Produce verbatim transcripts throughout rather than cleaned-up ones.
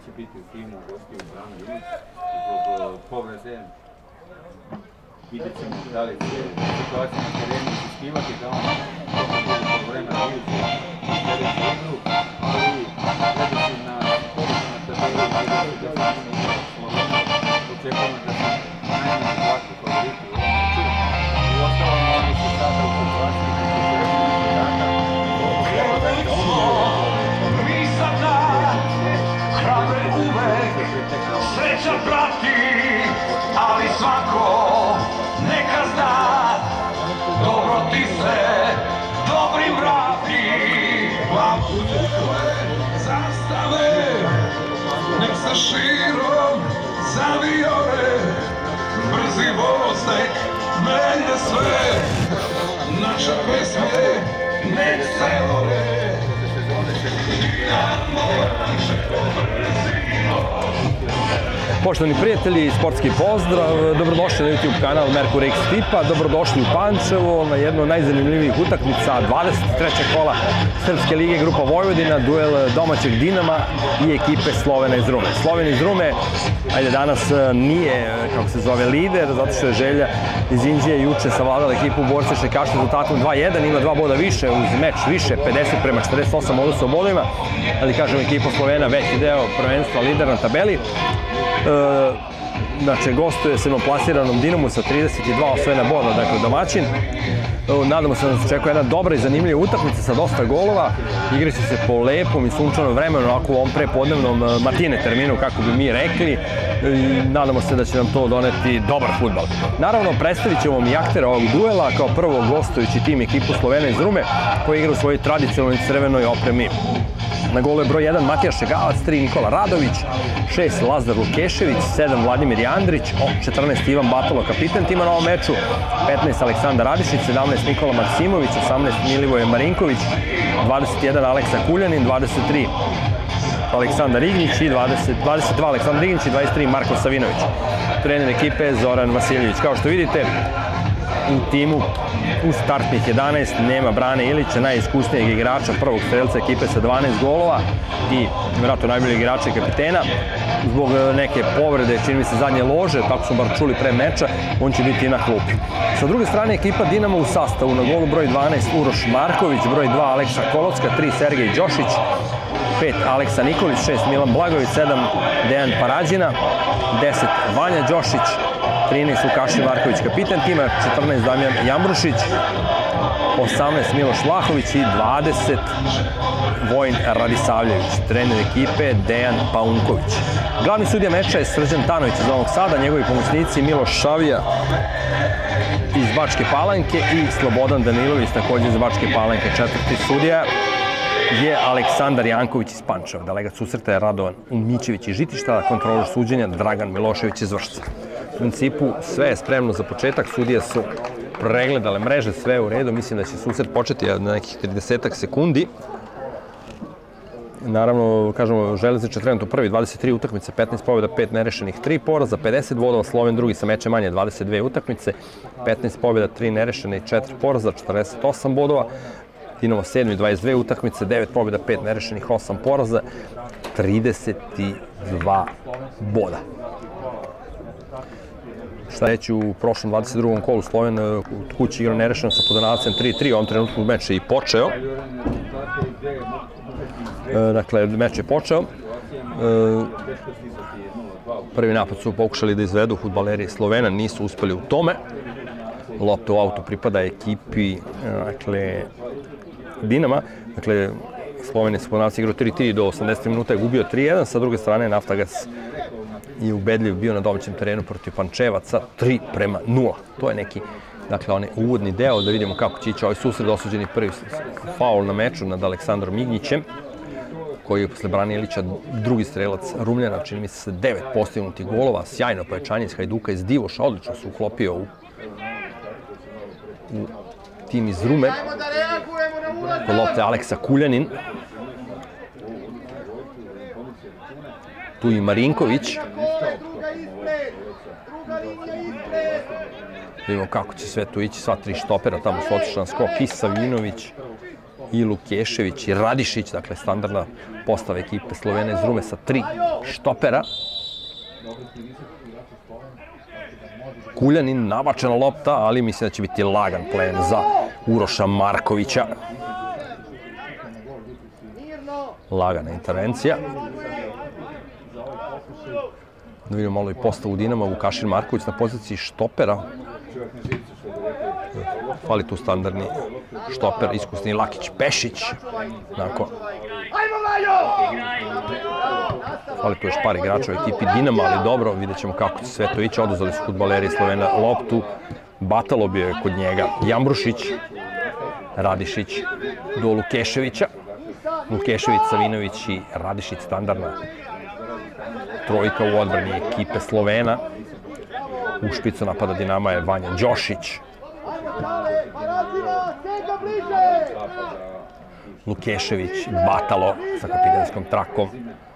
neće biti u timu gostiju Brano Ilić zbog povrede. Vidjet ćemo da li će situacija na terenu iziskivati da on tokom vremena Ilića u sljedeću igru, ali gledajući na položaj na tabeli i da se njima igra Slovena, očekujemo da se najmanje ovakvi favoriti u ovom meču. U ostalom, oni su sada u situaciji da će sreća prati, ali svako neka zna, dobro ti se dobrim vrati. Glavu njihove zastave, nek sa širom zaviore, brzi voz nek menje sve, naša pesme nek se vole. Poštovani prijatelji, sportski pozdrav, dobrodošli na YouTube kanal Merkur X Tipa, dobrodošli u Pančevo na jednu od najzanimljivijih utakmica dvadeset trećeg kola Srpske lige Grupa Vojvodina, duel domaćeg Dinama i ekipe Slovena iz Rume. Sloven iz Rume, ajde danas nije, kako se zove, lider, zato što je Želja iz Inđije juče savladala ekipu Borca Šajkaša rezultatom dva jedan, ima dva boda više uz meč više, pedeset prema četrdeset osam odnosa u bodovima, ali kažem ekipa Slovena veći deo prvenstva, lider na tabeli. Znači, gostuje sedmoplasiranom Dinamu sa trideset dva osvojena boda, dakle domaćin. Nadamo se da nas očekuje jedna dobra i zanimljiva utakmica sa dosta golova. Igraće se po lepom i sunčanom vremenu, onako u ovom prepodnevnom matine terminu, kako bi mi rekli. Nadamo se da će nam to doneti dobar fudbal. Naravno, predstavit ćemo vam i aktere ovog duela, kao prvo gostujući tim ekipu Slovena iz Rume, koji igra u svojoj tradicionalnoj crvenoj opremi. Na golu je broj jedan Matija Šegavac, tri Nikola Radović, šest Lazar Lukešević, sedam Vladimir Jandrić, četrnaest Ivan Batalo, kapitan tima na ovom meču, petnaest Aleksandar Radišić, sedamnaest Nikola Maksimović, osamnaest Milivoje Marinković, dvadeset jedan Aleksa Kuljanin, dvadeset tri Aleksandar Ignić i dvadeset dva Aleksandar Ignić i dvadeset tri Marko Savinović. Trener ekipe Zoran Vasiljević. Kao što vidite, u timu u startnih jedanaest nema Brane Ilića, najiskusnijeg igrača, prvog strelca ekipe sa dvanaest golova i vjerojatno najboljeg igrača i kapitena. Zbog neke povrede, čini mi se zadnje lože, tako smo bar čuli pre meča, on će biti na klupi. Sa druge strane, ekipa Dinama u sastavu, na golu broj dvanaest Uroš Marković, broj dva Aleksa Kolocka, tri Sergej Đošić, pet Aleksa Nikolić, šest Milan Blagović, sedam Dejan Parađina, deset Vanja Đošić, trinaest Vukašin Marković, kapitan tima, četrnaest Damjan Jambrušić, osamnaest Miloš Vlahović i dvadeset Vojin Radisavljević, trener ekipe Dejan Paunković. Glavni sudija meča je Srđan Tanović iz Novog Sada, njegovi pomoćnici Miloš Šavija iz Bačke Palanke i Slobodan Danilović, također iz Bačke Palanke. Četvrti sudija je Aleksandar Janković iz Pančeva, delegat susreta je Radovan Umićević iz Žitišta, kontrolor suđenja Dragan Milošević iz Vršca. U principu sve je spremno za početak, sudije su pregledale mreže, sve je u redu, mislim da će susret početi na nekih tridesetak sekundi. Naravno, kažemo, Železničar trenutno prvi, dvadeset tri utakmice, petnaest pobjeda, pet nerešenih, tri poraza, pedeset bodova, Sloven drugi sa mečem manje, dvadeset dve utakmice, petnaest pobjeda, tri nerešene i četiri poraza, četrdeset osam bodova. Dinamo sedmi, dvadeset dve utakmice, devet pobjeda, pet nerešenih, osam poraza, trideset dva boda. Šta reći, u prošlom dvadeset drugom kolu Sloven u kući igra nerešeno sa Podunavcem tri tri, u ovom trenutku meč je i počeo. Dakle, meč je počeo. Prvi napad su pokušali da izvedu fudbaleri Slovena, nisu uspeli u tome. Lopta u autu pripada ekipi Dinama. Dakle, Sloven je sa Podunavcem igrao tri tri do osamdeset minuta, je gubio tri jedan. Sa druge strane, Naftagas je ubedljiv bio na domaćem terenu protiv Pančevaca tri prema nula. To je neki, dakle, onaj uvodni deo, da vidimo kako će ići ovaj susred. Osuđeni prvi faul na meču nad Aleksandrom Ignićem, koji je posle Brane Ilića drugi strelac Rumljana, čini mi se devet postignutih golova, sjajno pojačanje iz Hajduka, iz Divoša, odlično se uklopio u, u tim iz Rume. Kod lopte Aleksa Kuljanin. Tu i Marinković. Vidimo kako će sve tu ići, sva tri štopera, tamo su otišli na skok i Savinović i Lukešević i Radišić, dakle standardna postava ekipe Slovena iz Rume sa tri štopera. Kuljanin, nabačena lopta, ali mislim da će biti lagan plen za Uroša Markovića. Lagana intervencija. Da vidimo malo i postavu Dinama, Vukašin Marković na poziciji štopera. Fali tu standardni štoper, iskusni Lakić Pešić. Fali tu još par igrača u ekipi Dinama, ali dobro, vidjet ćemo kako će sve to ići. Oduzeli su fudbaleri Slovena loptu. Batalo bio je kod njega Jambrušić, Radišić do Lukeševića. Lukešević, Savinović i Radišić, standardna trojka u odbrani ekipe Slovena. U špicu napada Dinama je Vanja Đošić. Lukešević, Batalo sa kapitanskom trakom.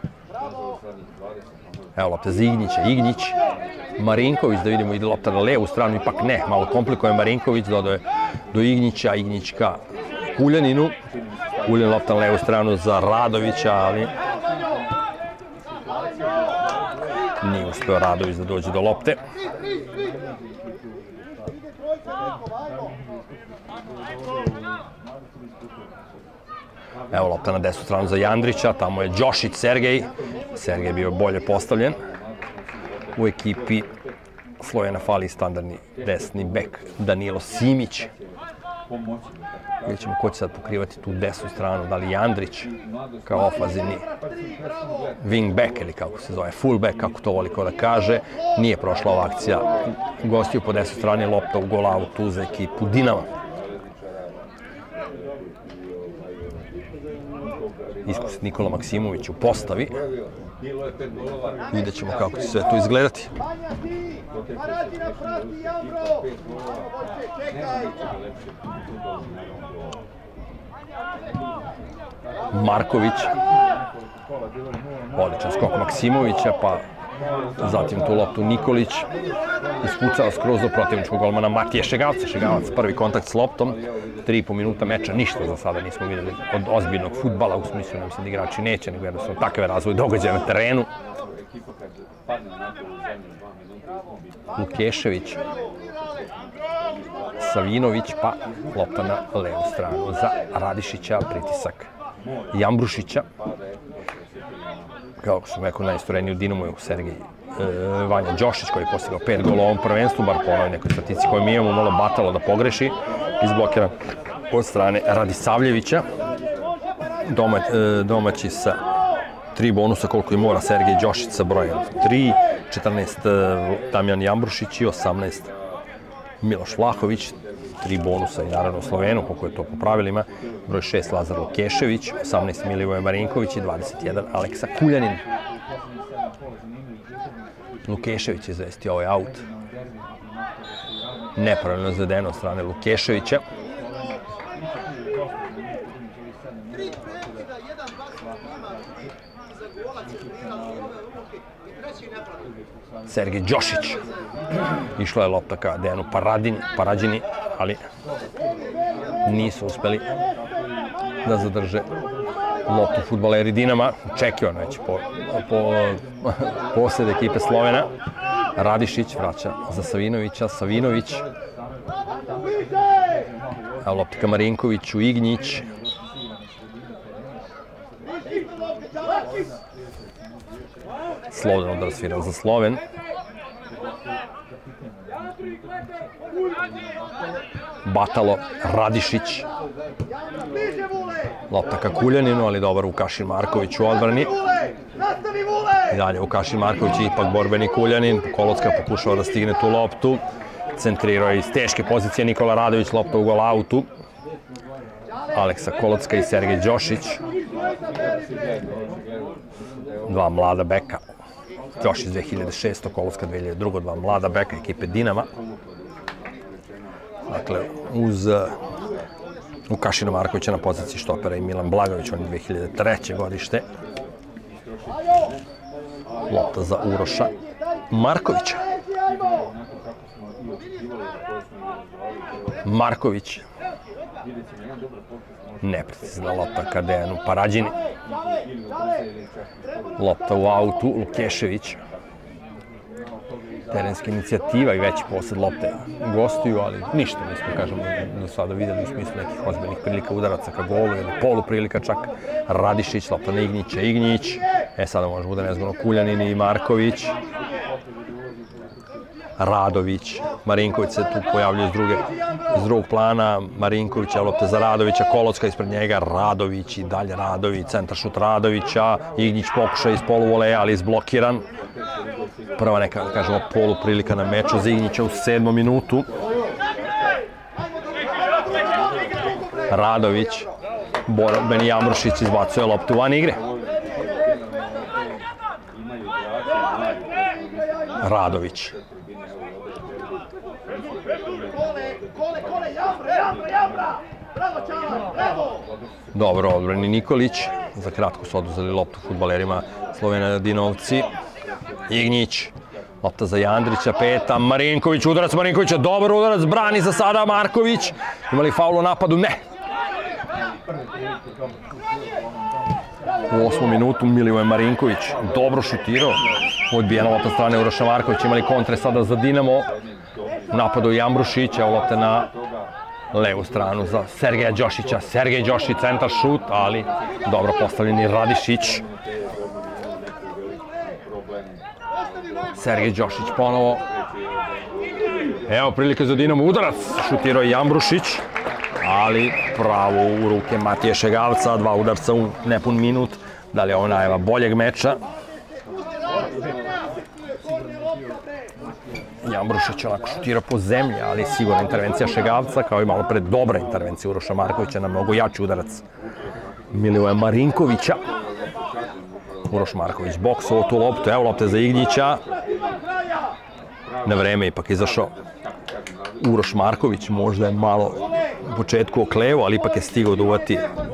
Evo lopta za Ignjića, Ignjić. Marinković, da vidimo, ide lopta na levu stranu, ipak ne, malo komplikuje Marinković, dodao je do Ignjića, Ignjić ka Kuljaninu. Kuljan lopta na levu stranu za Radovića, ali nije uspeo Radović da dođe do lopte. Evo lopta na desnu stranu za Jandrića, tamo je Đošić Sergej. Sergej bio bolje postavljen. U ekipi Slovena fali standardni desni bek Danilo Simić. Vidjet ćemo ko će sad pokrivati tu desnu stranu, da li Jandrić kao ofazivni wing back ili kako se zove, full back, kako to voli ko da kaže. Nije prošla ova akcija. Gostiju po desnoj strani, lopta u gol autu za ekipu Dinama. Iskusit Nikola Maksimović u postavi. Vidjet ćemo kako će sve to izgledati. Marković. Odličan skok Maksimovića, pa zatim tu loptu Nikolić. Ispucao skroz do protivničkog golmana Matije Šegavca. Šegavac prvi kontakt s loptom. Tri i po minuta meča, ništa za sada nismo vidjeli od ozbiljnog fudbala, u smislu nam sad igrači neće, nego jednostavno takav je razvoj događaja na terenu. Lukešević, Savinović, pa lopta na levu stranu za Radišića, pritisak Jambrušića. Kao sam rekao, najistoreniji u Dinamu je u Sergej Vanja Đošić, koji je postigao pet gola u ovom prvenstvu, bar po ovoj nekoj statici koju mi imamo, malo Batalo da pogreši, izblokiran od strane Radisavljevića. Domaći sa tri bonusa koliko i mora Sergej Đošić sa brojem tri, četrnaest Damjan Jambrušić i osamnaest Miloš Vlahović. Tri bonusa i naravno u Slovenu, koliko je to po pravilima. Broj šest Lazar Lukešević, osamnaest Milivoje Marinković i dvadeset jedan Aleksa Kuljanin. Lukešević je izvestio ovaj aut. Nepravilno izvedeno od strane Lukeševića. Sergej Đošić. Išla je lopta ka Dejanu Parađini, ali nisu uspeli da zadrže loptu fudbaleri Dinama. Očekivano već po posljed ekipe Slovena. Radišić vraća za Savinovića. Savinović. Evo lopta ka Marinkoviću. Ignjić. Sloven udar sviran za Sloven. Batalo, Radišić. Lopta ka Kuljaninu, ali dobar Vukašin Marković u odbrani. I dalje Vukašin Marković je ipak borbeni Kuljanin. Kolocka pokušava da stigne tu loptu. Centrirao je iz teške pozicije Nikola Radović, lopta u gol autu. Aleksa Kolocka i Sergej Đošić. Dva mlada beka. Đošić dve hiljade šeste. Kolocka dve hiljade druge. Dva mlada beka ekipe Dinama. Dakle, uz Vukašina Markovića na poziciji štopera i Milan Blagović, on je dve hiljade treće godište. Lopta za Uroša Markovića. Marković. Neprecizna lopta ka Dejanu Parađini. Lopta u autu, Lukešević. Terenska inicijativa i veći posed lopte gostuju, ali ništa nismo, kažemo, do sada videli u smislu nekih ozbiljnih prilika udaraca ka golu ili polu prilika čak. Radišić, lopta na Ignića, Ignić. E, sada može bude nezgodno Kuljanin i Marković. Radović, Marinković se tu pojavljuje iz, druge, iz drugog plana, Marinkovića, lopta za Radovića, Kolocka ispred njega, Radović i dalje Radović, centar šut Radovića, Ignić pokuša iz poluvoleja, ali izblokiran. Prva neka, da kažemo, polu prilika na meču za Ignića u sedmom minutu. Radović, Beni Jamrušić izbacuje loptu van igre. Radović. Dobro, odbrani Nikolić. Za kratko su oduzeli loptu fudbalerima Slovena Dinovci. Ignić. Lopta za Jandrića, peta. Marinković, udarac Marinkovića. Dobar udarac, brani za sada Marković. Imali faul u napadu? Ne. U osmom minutu Milivoje Marinković dobro šutirao. Odbijena lopta strane Uroša Markovića. Imali kontre sada za Dinamo. U napadu Jambrušića, lopta na levu stranu za Sergeja Đošića. Sergej Đošić, centar šut, ali dobro postavljeni Radišić. Sergej Đošić ponovo. Evo prilike za Dinamo, udarac. Šutirao je Jambrušić, ali pravo u ruke Matije Šegavca. Dva udarca u nepun minut. Da li je ovo najava boljeg meča? Jambrušić onako šutira po zemlji, ali sigurna intervencija Šegavca, kao i malo pre dobra intervencija Uroša Markovića na mnogo jači udarac Milivoja Marinkovića. Uroš Marković boksovo tu loptu, evo lopte za Ignića. Na vreme ipak izašao Uroš Marković, možda je malo u početku oklevo, ali ipak je stigao da uvati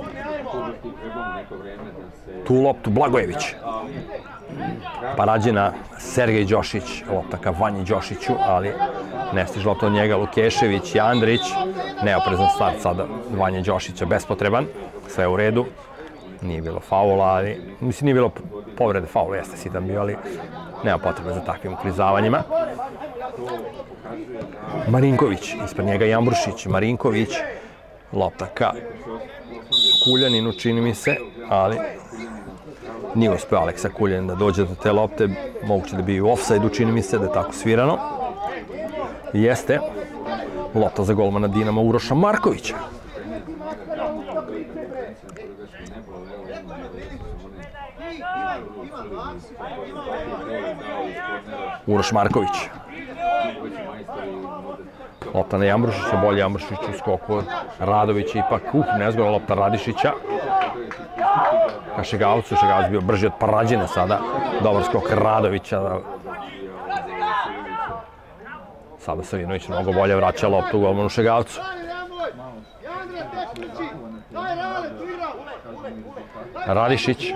tu loptu Blagojević. Parađina, Sergej Đošić, lopta ka Vanji Đošiću, ali ne stiže lopta od njega Lukešević i Andrić. Neoprezan start sada Vanje Đošića, bespotreban, sve u redu. Nije bilo faula, ali, mislim, nije bilo povrede faula, jeste sitan bio, ali nema potrebe za takvim uklizavanjima. Marinković, ispred njega Jambrušić, Marinković, lopta ka Kuljaninu, čini mi se, ali nije uspeo Aleksa Kuljanin da dođe do te lopte, moguće da bi u ofsajdu, čini mi se da je tako svirano. Jeste, lopta za golmana Dinama Uroša Markovića. Uroš Marković. Lopta na Jambrušića, bolje Jambrušić u skoku od Radovića, ipak uh, nezgodna lopta Radišića. Ka Šegavcu, Šegavac bio brži od Parađine sada. Dobar skok Radovića. Sada Savinović mnogo bolje vraća loptu u golmanu Šegavcu. Radišić.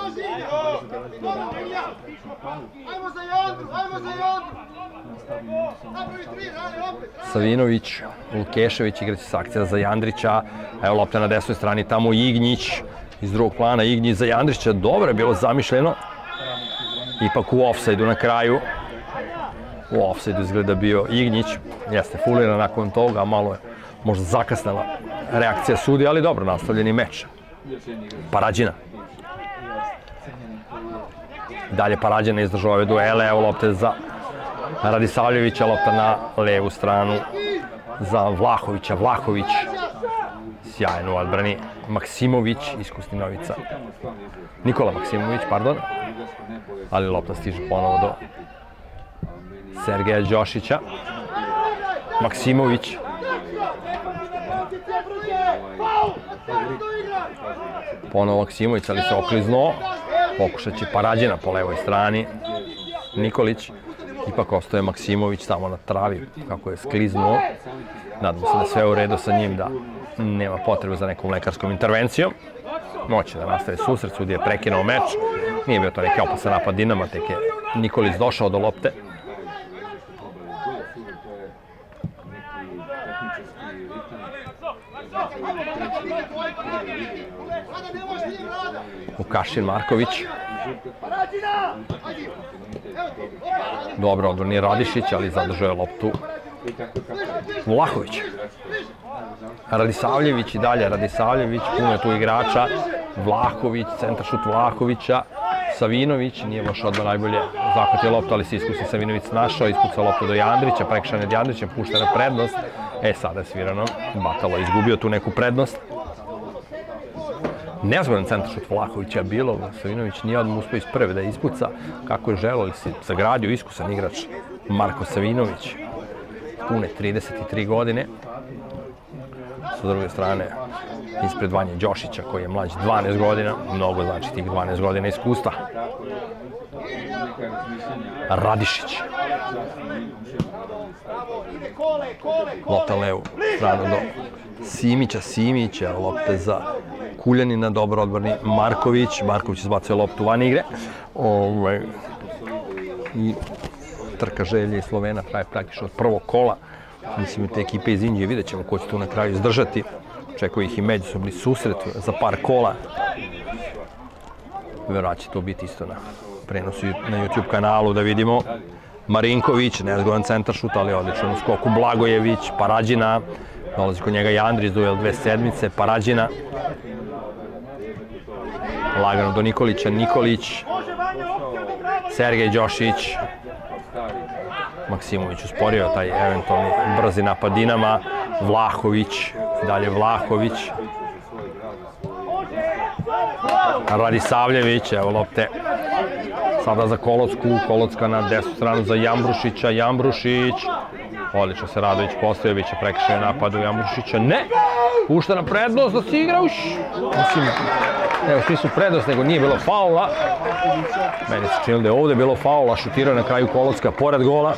Savinović, Lukešević igraće sa akcija za Jandrića. Evo lopta na desnoj strani, tamo Ignić. Iz drugog plana Ignić za Jandrića. Dobro je bilo zamišljeno. Ipak u ofsajdu na kraju. U ofsajdu izgleda bio Ignić. Jeste fuliran nakon toga, malo je možda zakasnela reakcija sudi, ali dobro, nastavljeni meč. Parađina. Dalje Parađina izdržao ove duele, evo lopte za Radisavljevića, lopta na levu stranu za Vlahovića. Vlahović, sjajno u odbrani. Maksimović, iskusni novica. Nikola Maksimović, pardon. Ali lopta stiže ponovo do Sergeja Đošića. Maksimović. Ponovo Maksimović, ali se okliznuo. Pokušat će Parađina po levoj strani. Nikolić. Ipak ostaje Maksimović tamo na travi kako je skliznuo. Nadam se da sve u redu sa njim, da nema potrebe za nekom lekarskom intervencijom. Moće da nastavi susret, sudija je prekinuo meč. Nije bio to neki opasan napad Dinama, tek je Nikolić došao do lopte. Vukašin Marković. Dobro odbrani Radišić, ali zadržao je loptu Vlahović. Radisavljević i dalje, Radisavljević, puno je tu igrača. Vlahović, centaršut Vlahovića. Savinović, nije baš odmah najbolje zahvatio loptu, ali se iskusni Savinović našao, ispucao loptu do Jandrića, prekršen je Jandrićem, puštena prednost. E, sada je svirano, Batalo je izgubio tu neku prednost. Nezgodan centaršut Vlahovića je bilo, Savinović nije odmah uspio iz prve da je ispuca kako je želeo, ali se zagradio iskusan igrač Marko Savinović, pune trideset tri godine. Sa druge strane, ispred Vanje Đošića, koji je mlađi dvanaest godina, mnogo znači tih dvanaest godina iskustva. Radišić. Lopta levu stranu do Simića, Simića, lopte za Kuljanina, dobro odbrani Marković. Marković izbacuje loptu van igre. I trka Želje i Slovena traje praktično od prvog kola. Mislim, te ekipe iz Indije, vidjet ćemo ko će tu na kraju izdržati. Čekaju ih i međusobni susret za par kola. Verovatno će to biti isto na prenosu na YouTube kanalu, da vidimo. Marinković, nezgodan centaršut, ali odličan u skoku. Blagojević, Parađina, dolazi kod njega Jandrić, duel dve sedmice, Parađina. Lagano do Nikolića, Nikolić, Sergej Đošić. Maksimović usporio taj eventualni brzi napad Dinama. Vlahović, dalje Vlahović. Radisavljević, evo lopte sada za Kolocku, Kolocka na desnu stranu za Jambrušića, Jambrušić. Odlično se Radović postavio, bit će prekršaj napad u Jambrušića, ne! Pušta na prednost da se igra, uš! Mislim, ne u smislu prednost, nego nije bilo faula. Meni se činilo da je ovde bilo faula, šutirao na kraju Kolocka pored gola.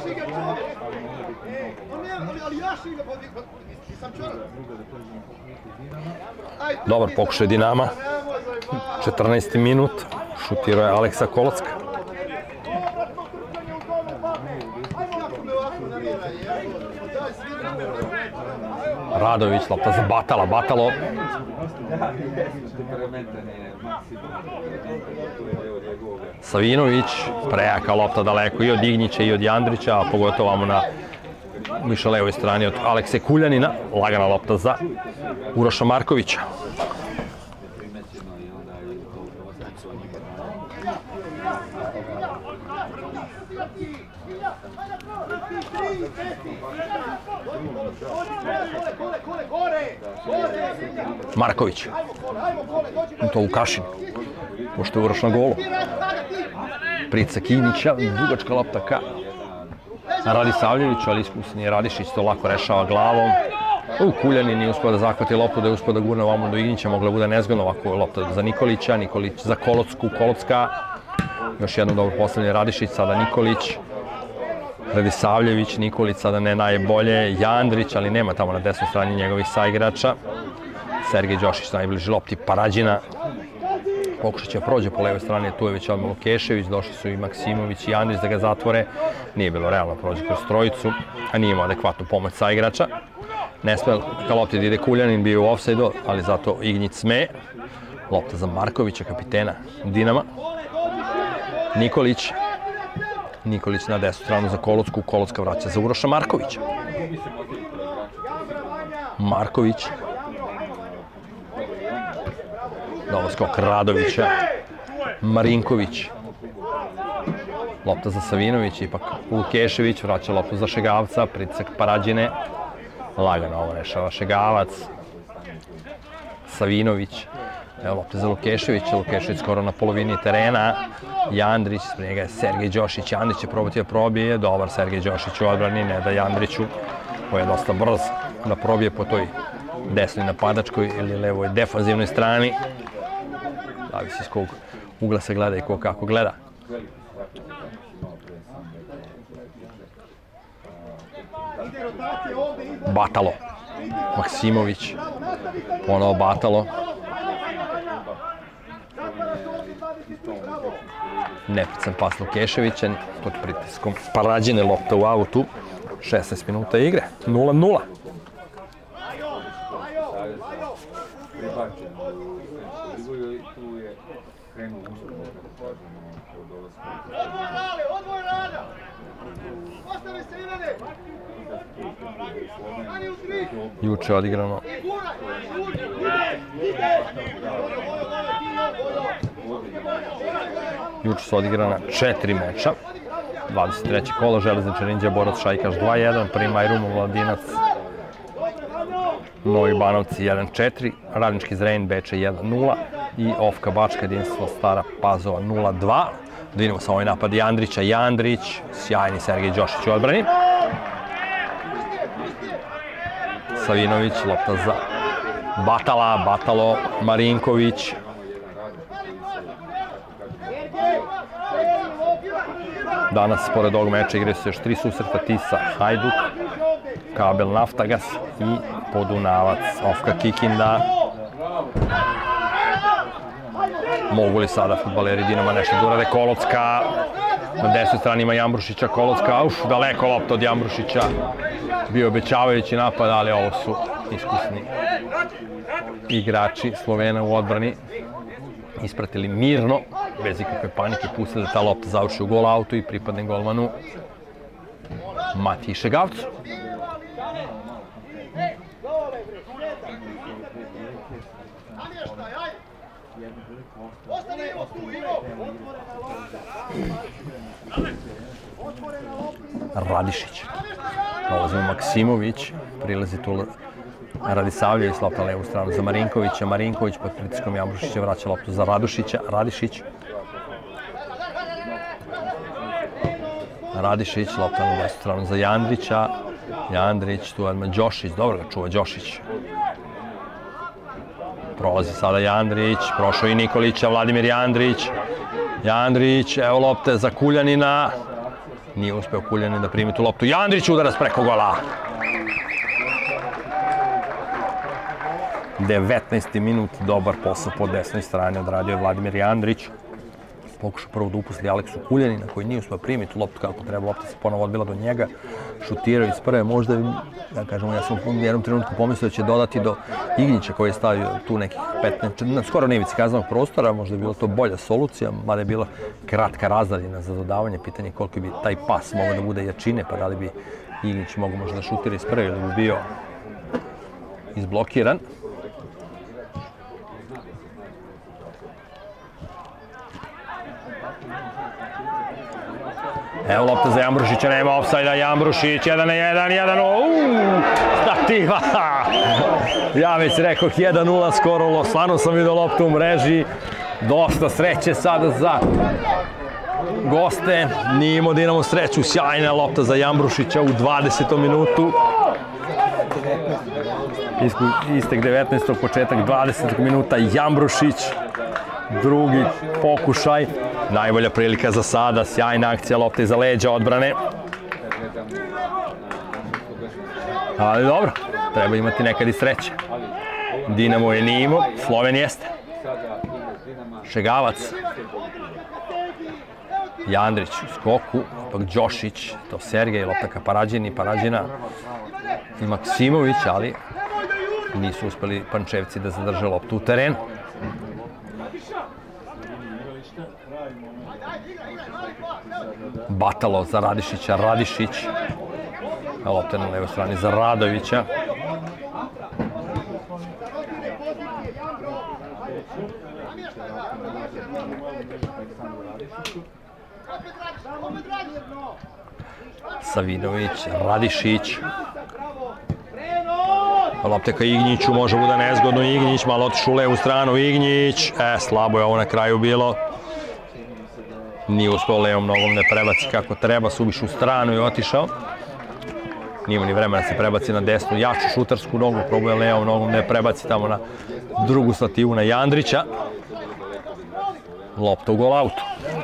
Dobar pokušaj Dinama. četrnaesti minut, šutirao je Aleksa Kolocka. Radović, lopta za Batala, Batalo. Savinović, prejaka lopta daleko i od Ignića i od Jandrića, a pogotovo vamo na više levoj strani od Alekse Kuljanina. Lagana lopta za Uroša Markovića. Marković. To Vukašin. Pošto je Uroš na golu. Pricak Ignića, dugačka lopta ka Radisavljeviću, ali iskusni je Radišić, to lako rešava glavom. U, Kuljanin nije uspio da zahvati loptu, da je uspio da gurne ovamo do Ignića, mogla bude nezgodno, ovako je lopta za Nikolića, Nikolić za Kolocku, Kolocka. Još jedno dobro postavljanje Radišić, sada Nikolić. Radisavljević, Nikolić sada ne najbolje, Jandrić, ali nema tamo na desnoj strani njegovih saigrača. Sergej Đošić najbliži lopti, Parađina. Pokušat će prođe po levoj strani, tu je već odmah Lukešević, došli su i Maksimović i Jandrić da ga zatvore. Nije bilo realno prođe kroz trojicu, a nije imao adekvatnu pomoć saigrača. Ne sme ka lopti da ide Kuljanin, bio u ofsajdu, ali zato Ignjić sme. Lopta za Markovića, kapitena Dinama. Nikolić. Nikolić na desnu stranu za Kolocku, Kolocka vraća za Uroša Markovića. Marković. Dobar skok Radovića. Marinković. Lopta za Savinović, ipak Lukešević vraća loptu za Šegavca, pritisak Parađine. Lagano ovo rešava Šegavac. Savinović. Evo lopte za Lukeševića, Lukešević skoro na polovini terena. Jandrić, ispred njega je Sergej Đošić, Jandrić će probati da probije, dobar Sergej Đošić u odbrani, ne da Jandriću, koji je dosta brz da probije po toj desnoj napadačkoj ili levoj defanzivnoj strani. Zavisi iz kog ugla se gleda i ko kako gleda. Batalo, Maksimović, ponovo Batalo. Neprican pas Lukeševića, pod pritiskom Parađine, lopta u autu. šesnaest minuta igre, nula nula. Tu je krenu uspjeh, da kažemo, od dolaska. Odvoj rade, odvoj rada! Postavi se Ivane! Stani u tri! Juče odigrano. Juče su odigrana četiri meča. dvadeset treće kolo, Železničar Inđija, Borac Šajkaš dva jedan, Prima i Rumu, Mladinac, Novi Banovci jedan četiri, Radnički Zrenjanin Bečej jedan nula i Ofka Bačka jedinstvo Stara Pazova nula dva. Da vidimo samo ovaj napad Jandrića, Jandrić, sjajni Sergej Đošić u odbrani. Savinović, lopta za Batala, Batalo, Marinković. Danas, pored ovog meča, igraju se još tri susreta Tisa, Hajduk, Kabel Naftagas i Podunavac, Ofka Kikinda. Mogu li sada fudbaleri Dinama nešto da urade? Kolocka, na desnoj strani ima Jambrušića, Kolocka, uf, daleko lopta od Jambrušića. Bio obećavajući napad, ali ovo su iskusni igrači Slovena u odbrani. Ispratili mirno, bez ikakve panike, pustili da ta lopta završi u gol autu i pripadne golmanu Matiji Šegavcu. Radišić. Dolazimo Maksimović, prilazi tu Radisavljević, lopta na levu stranu za Marinkovića, Marinković pod pritiskom Jambrušića vraća loptu za Radušića, Radišić. Radišić, lopta na levu stranu za Jandrića, Jandrić, tu odmah Đošić, dobro ga čuva Đošić. Prolazi sada Jandrić, prošao i Nikolića, Vladimir Jandrić, Jandrić, evo lopte za Kuljanina. Nije uspeo Kuljanin da primi tu loptu. Jandrić udarac preko gola. devetnaesti minut, dobar posao po desnoj strani odradio je Vladimir Jandrić. Pokušao prvo da upusli Aleksu Kuljanina koji nije uspeo primiti loptu kako treba. Lopta se ponovo odbila do njega. Šutirao iz prve, možda, ja kažem, ja sam u jednom trenutku pomislio da će dodati do Ignjića koji je stavio tu nekih petnaest, skoro na ivici kaznenog prostora, možda je bila to bolja solucija, mada je bila kratka razdaljina za dodavanje, pitanje koliko bi taj pas mogao da bude jačine, pa da li bi Ignjić mogao možda da šutira iz prve ili bi bio izblokiran. Evo lopta za Jambrušića, nema ofsajda, Jambrušić, jedan na jedan, jedan, uuu, stativa. Ja već rekoh jedan nula skoro, stvarno sam vidio loptu u mreži, dosta sreće sada za goste, nije imao Dinamo sreću, sjajna lopta za Jambrušića u dvadesetom minutu. Istek devetnaestog, početak dvadesetog minuta, Jambrušić, drugi pokušaj. Najbolja prilika za sada, sjajna akcija, lopta iza leđa odbrane. Ali dobro, treba imati nekad i sreće. Dinamo je nije imao, Sloven jeste. Šegavac. Jandrić u skoku, ipak Đošić, to Sergej, lopta ka Parađini, Parađina i Maksimović, ali nisu uspeli Pančevci da zadrže loptu u terenu. Batalo za Radišića, Radišić. Lopta na levoj strani za Radovića. Savinović, Radišić. Lopta ka Ignjiću, može bude nezgodno Ignjić, malo otišu u levu stranu Ignjić. E, slabo je ovo na kraju bilo. Nije uspeo levom nogom ne prebaci kako treba, suviš u stranu i otišao. Nije imao ni vremena da se prebaci na desnu, jaču šutarsku nogu, probuje levom nogom ne prebaci tamo na drugu stativu na Jandrića. Lopta u gol autu.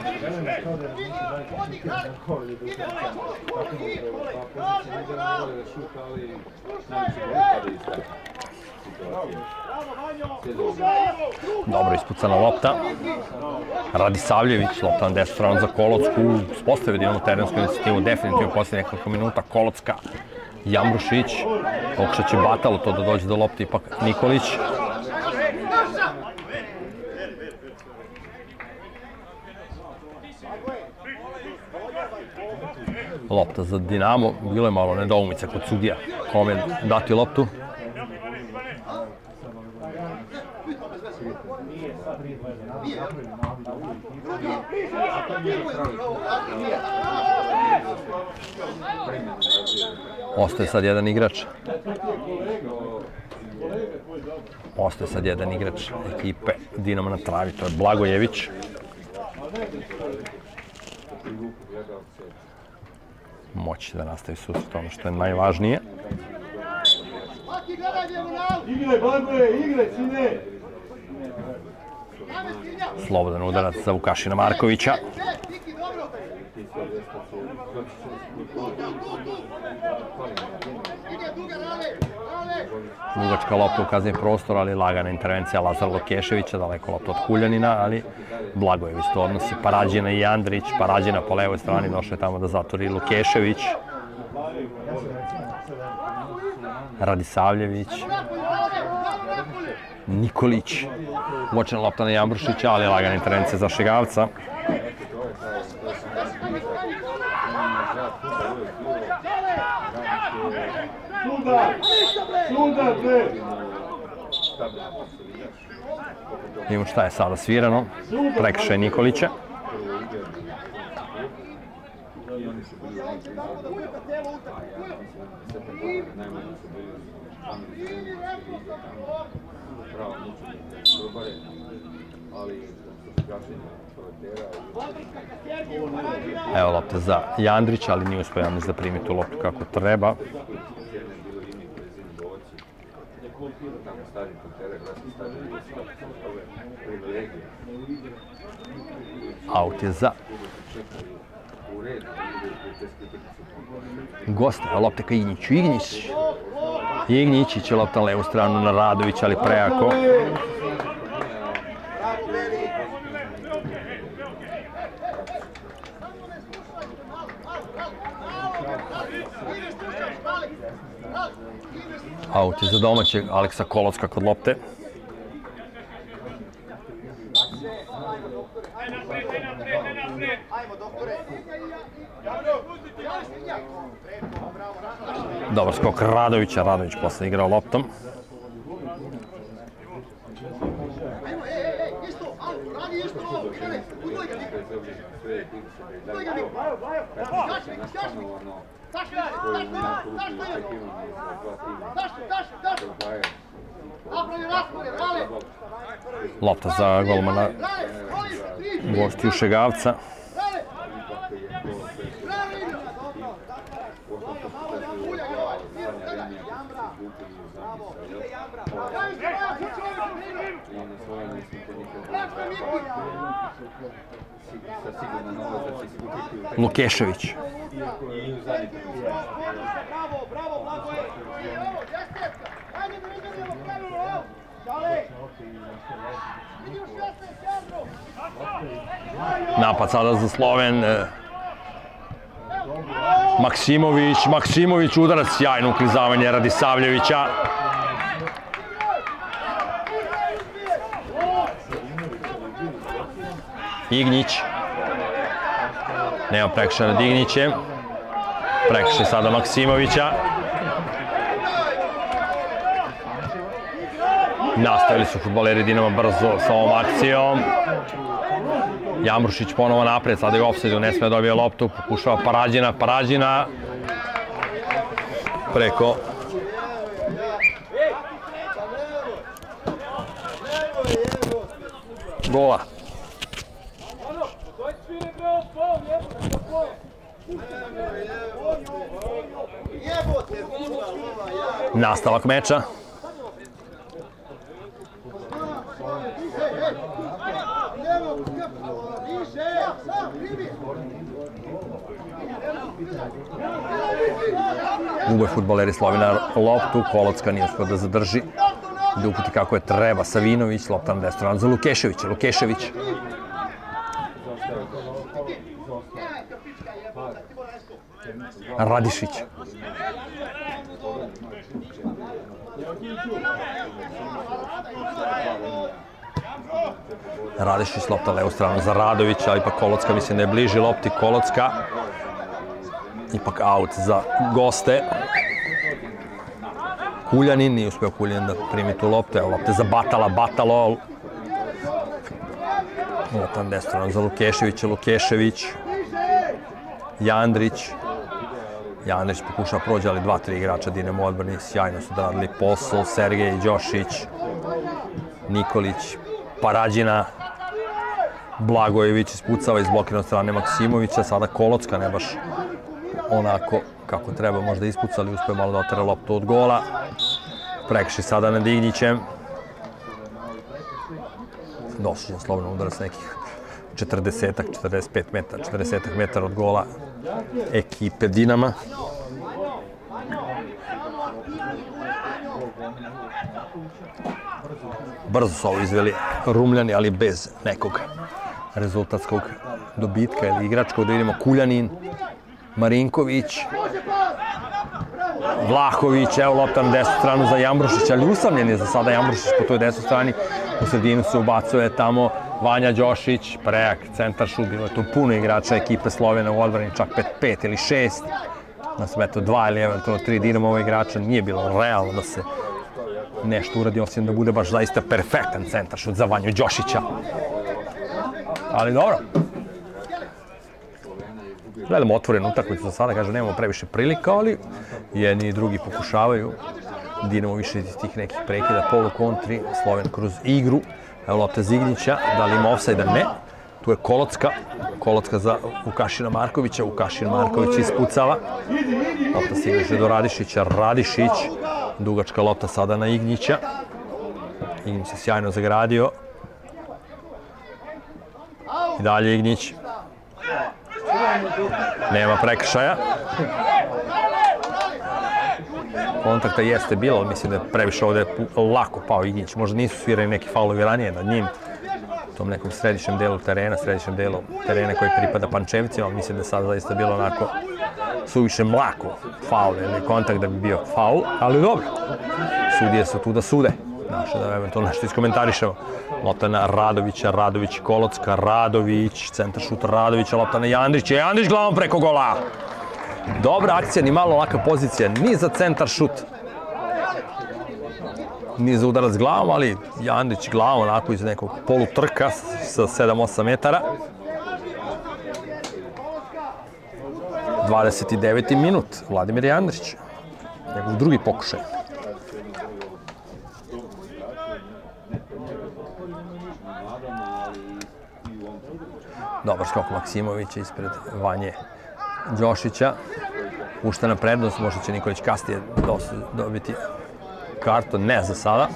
Dobro ispucana lopta. Radisavljević, lopta na desnu stranu za Kolocku. Uspostavio da imamo terensku inicijativu, definitivno poslije nekoliko minuta. Kolocka, Jambrušić. Pokušat će Batalo to da dođe do lopte, ipak Nikolić. Lopta za Dinamo, bilo je malo nedoumica kod sudija kome dati loptu. Ostaje sad jedan igrač. Ostaje sad jedan igrač ekipe Dinamo na travi, to je Blagojević. Moći da nastavi susret, ono što je najvažnije. Igraj, Blagoje, igraj, sine! Slobodan udarac za Vukašina Markovića. Dugačka lopta u kazni prostor, ali lagana intervencija Lazara Lokeševića, daleko lopta od Kuljanina, ali Blagojević to odnosi. Parađina i Andrić, Parađina po levoj strani, došao je tamo da zatvori Lokešević. Radisavljević. Nikolić. Moćna lopta na Jambrušića, ali lagana intervencija za Šegavca. Vidimo šta je sada svirano. Prekršaj Nikolića. Evo lopta za Jandrića, ali nije uspio Jandrić da primi tu loptu kako treba. Aut je za goste, a lopta ka Ignjiću. Ignjić. Ignjić će lopta na levu stranu na Radovića, ali prejako. Aut je za domaćeg Aleksa Kolocka kod lopte. Dobar skok Radovića, Radović posle igrao loptom. Lopta za golmana gostiju Šegavca. Lukešević. Napad sada za Sloven. Maksimović, Maksimović udarac, sjajno uklizavanje Radisavljevića. Ignjić. Nema prekršaja nad Ignjićem. Prekršaj sada Maksimovića. Nastavili su fudbaleri Dinama brzo sa ovom akcijom. Jambrušić ponovo napred, sada je u ofsajdu, ne sme dobije loptu, pokušava Parađina, Parađina preko gola. Nastavak meča. Gube fudbaleri Slovina loptu, Kolocka nije uspio da zadrži, da uputi kako je treba. Savinović, lopta na desnu stranu za Lukeševića, Lukešević. Radišić. Radišić lopta levu stranu za Radovića, ali ipak Kolocka mislim da je bliži lopti. Kolocka. Ipak aut za goste. Kuljanin, nije uspeo Kuljanin da primi tu loptu. Evo lopte za Batala, Batalo. Tam desno za Lukeševića, Lukešević. Jandrić. Jandrić pokušava prođe, ali dva, tri igrača Dinamo odbrani sjajno su radili posao. Sergej Đošić, Nikolić, Parađina, Blagojević ispucava izblokiran od strane Maksimovića, sada Kolocka ne baš onako kako treba možda ispuca, ali uspije malo da otera loptu od gola. Prekrši sada nad Ignićem. Dosuđen slobodno udarac nekih četrdesetak, četrdeset pet metara, četrdesetak metara od gola ekipe Dinama. Brzo su ovo izveli Rumljani, ali bez nekog rezultatskog dobitka ili igračkog. Da vidimo Kuljanin, Marinković, Vlahović, evo lopta na desnu stranu za Jambrušića, ali usamljen je za sada Jambrušić po toj desnoj strani. U sredinu se ubacuje tamo Vanja Đošić, prejak centar šut, bilo je tu puno igrača ekipe Slovene u odbrani, čak pet, pet ili šest. Na smetu dva ili eventualno tri Dinamova igrača, nije bilo realno da se nešto uradi, osim da bude baš zaista perfektan centar šut za Vanju Đošića. Ali dobro. Gledamo otvorenu utakmicu za sada, kažem, nemamo previše prilika, ali jedni i drugi pokušavaju. Dinamo više iz tih nekih prekida, polu kontri, Sloven kroz igru. Evo lopta Zignića, da li ima ofsajda? Ne. Tu je Kolocka, Kolocka za Vukašina Markovića, Vukašin Marković ispucava. Lopta se igraše do Radišića, Radišić, dugačka lopta sada na Ignića. Ignić se sjajno zagradio. I dalje Ignić. Nema prekršaja. Kontakta jeste bilo, ali mislim da je previše ovde lako pao Ignić. Možda nisu svirali neki faulovi ranije nad njim. U tom nekom središnjem delu terena, središnjem delu terena koji pripada Pančevcima, ali mislim da je sad zaista bilo onako suviše mlako faul ili kontakt da bi bio faul, ali dobro. Sudije su tu da sude. Naše da eventualno nešto iskomentarišemo. Lopta na Radovića, Radović, Kolocka, Radović, centar šut Radovića, lopta na Jandrića, Jandrić glavom preko gola. Dobra akcija, ni malo laka pozicija, ni za centar šut, ni za udarac glavom, ali Jandrić glavom onako iz nekog polutrka sa sedam osam metara. dvadeset deveti minut, Vladimir Jandrić, njegov drugi pokušaj. Dobar skok Maksimovića ispred Vanje Đošića. Pušta na prednost, možda će Nikolić kasnije dobiti karton, ne za sada.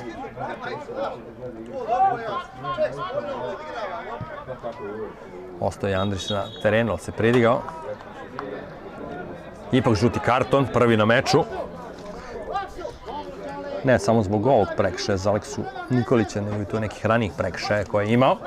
Ostao je Andrić na terenu, ali se pridigao. Ipak žuti karton, prvi na meču. Ne samo zbog ovog prekršaja za Aleksu Nikolića, nego i tu nekih ranijih prekršaja koje je imao.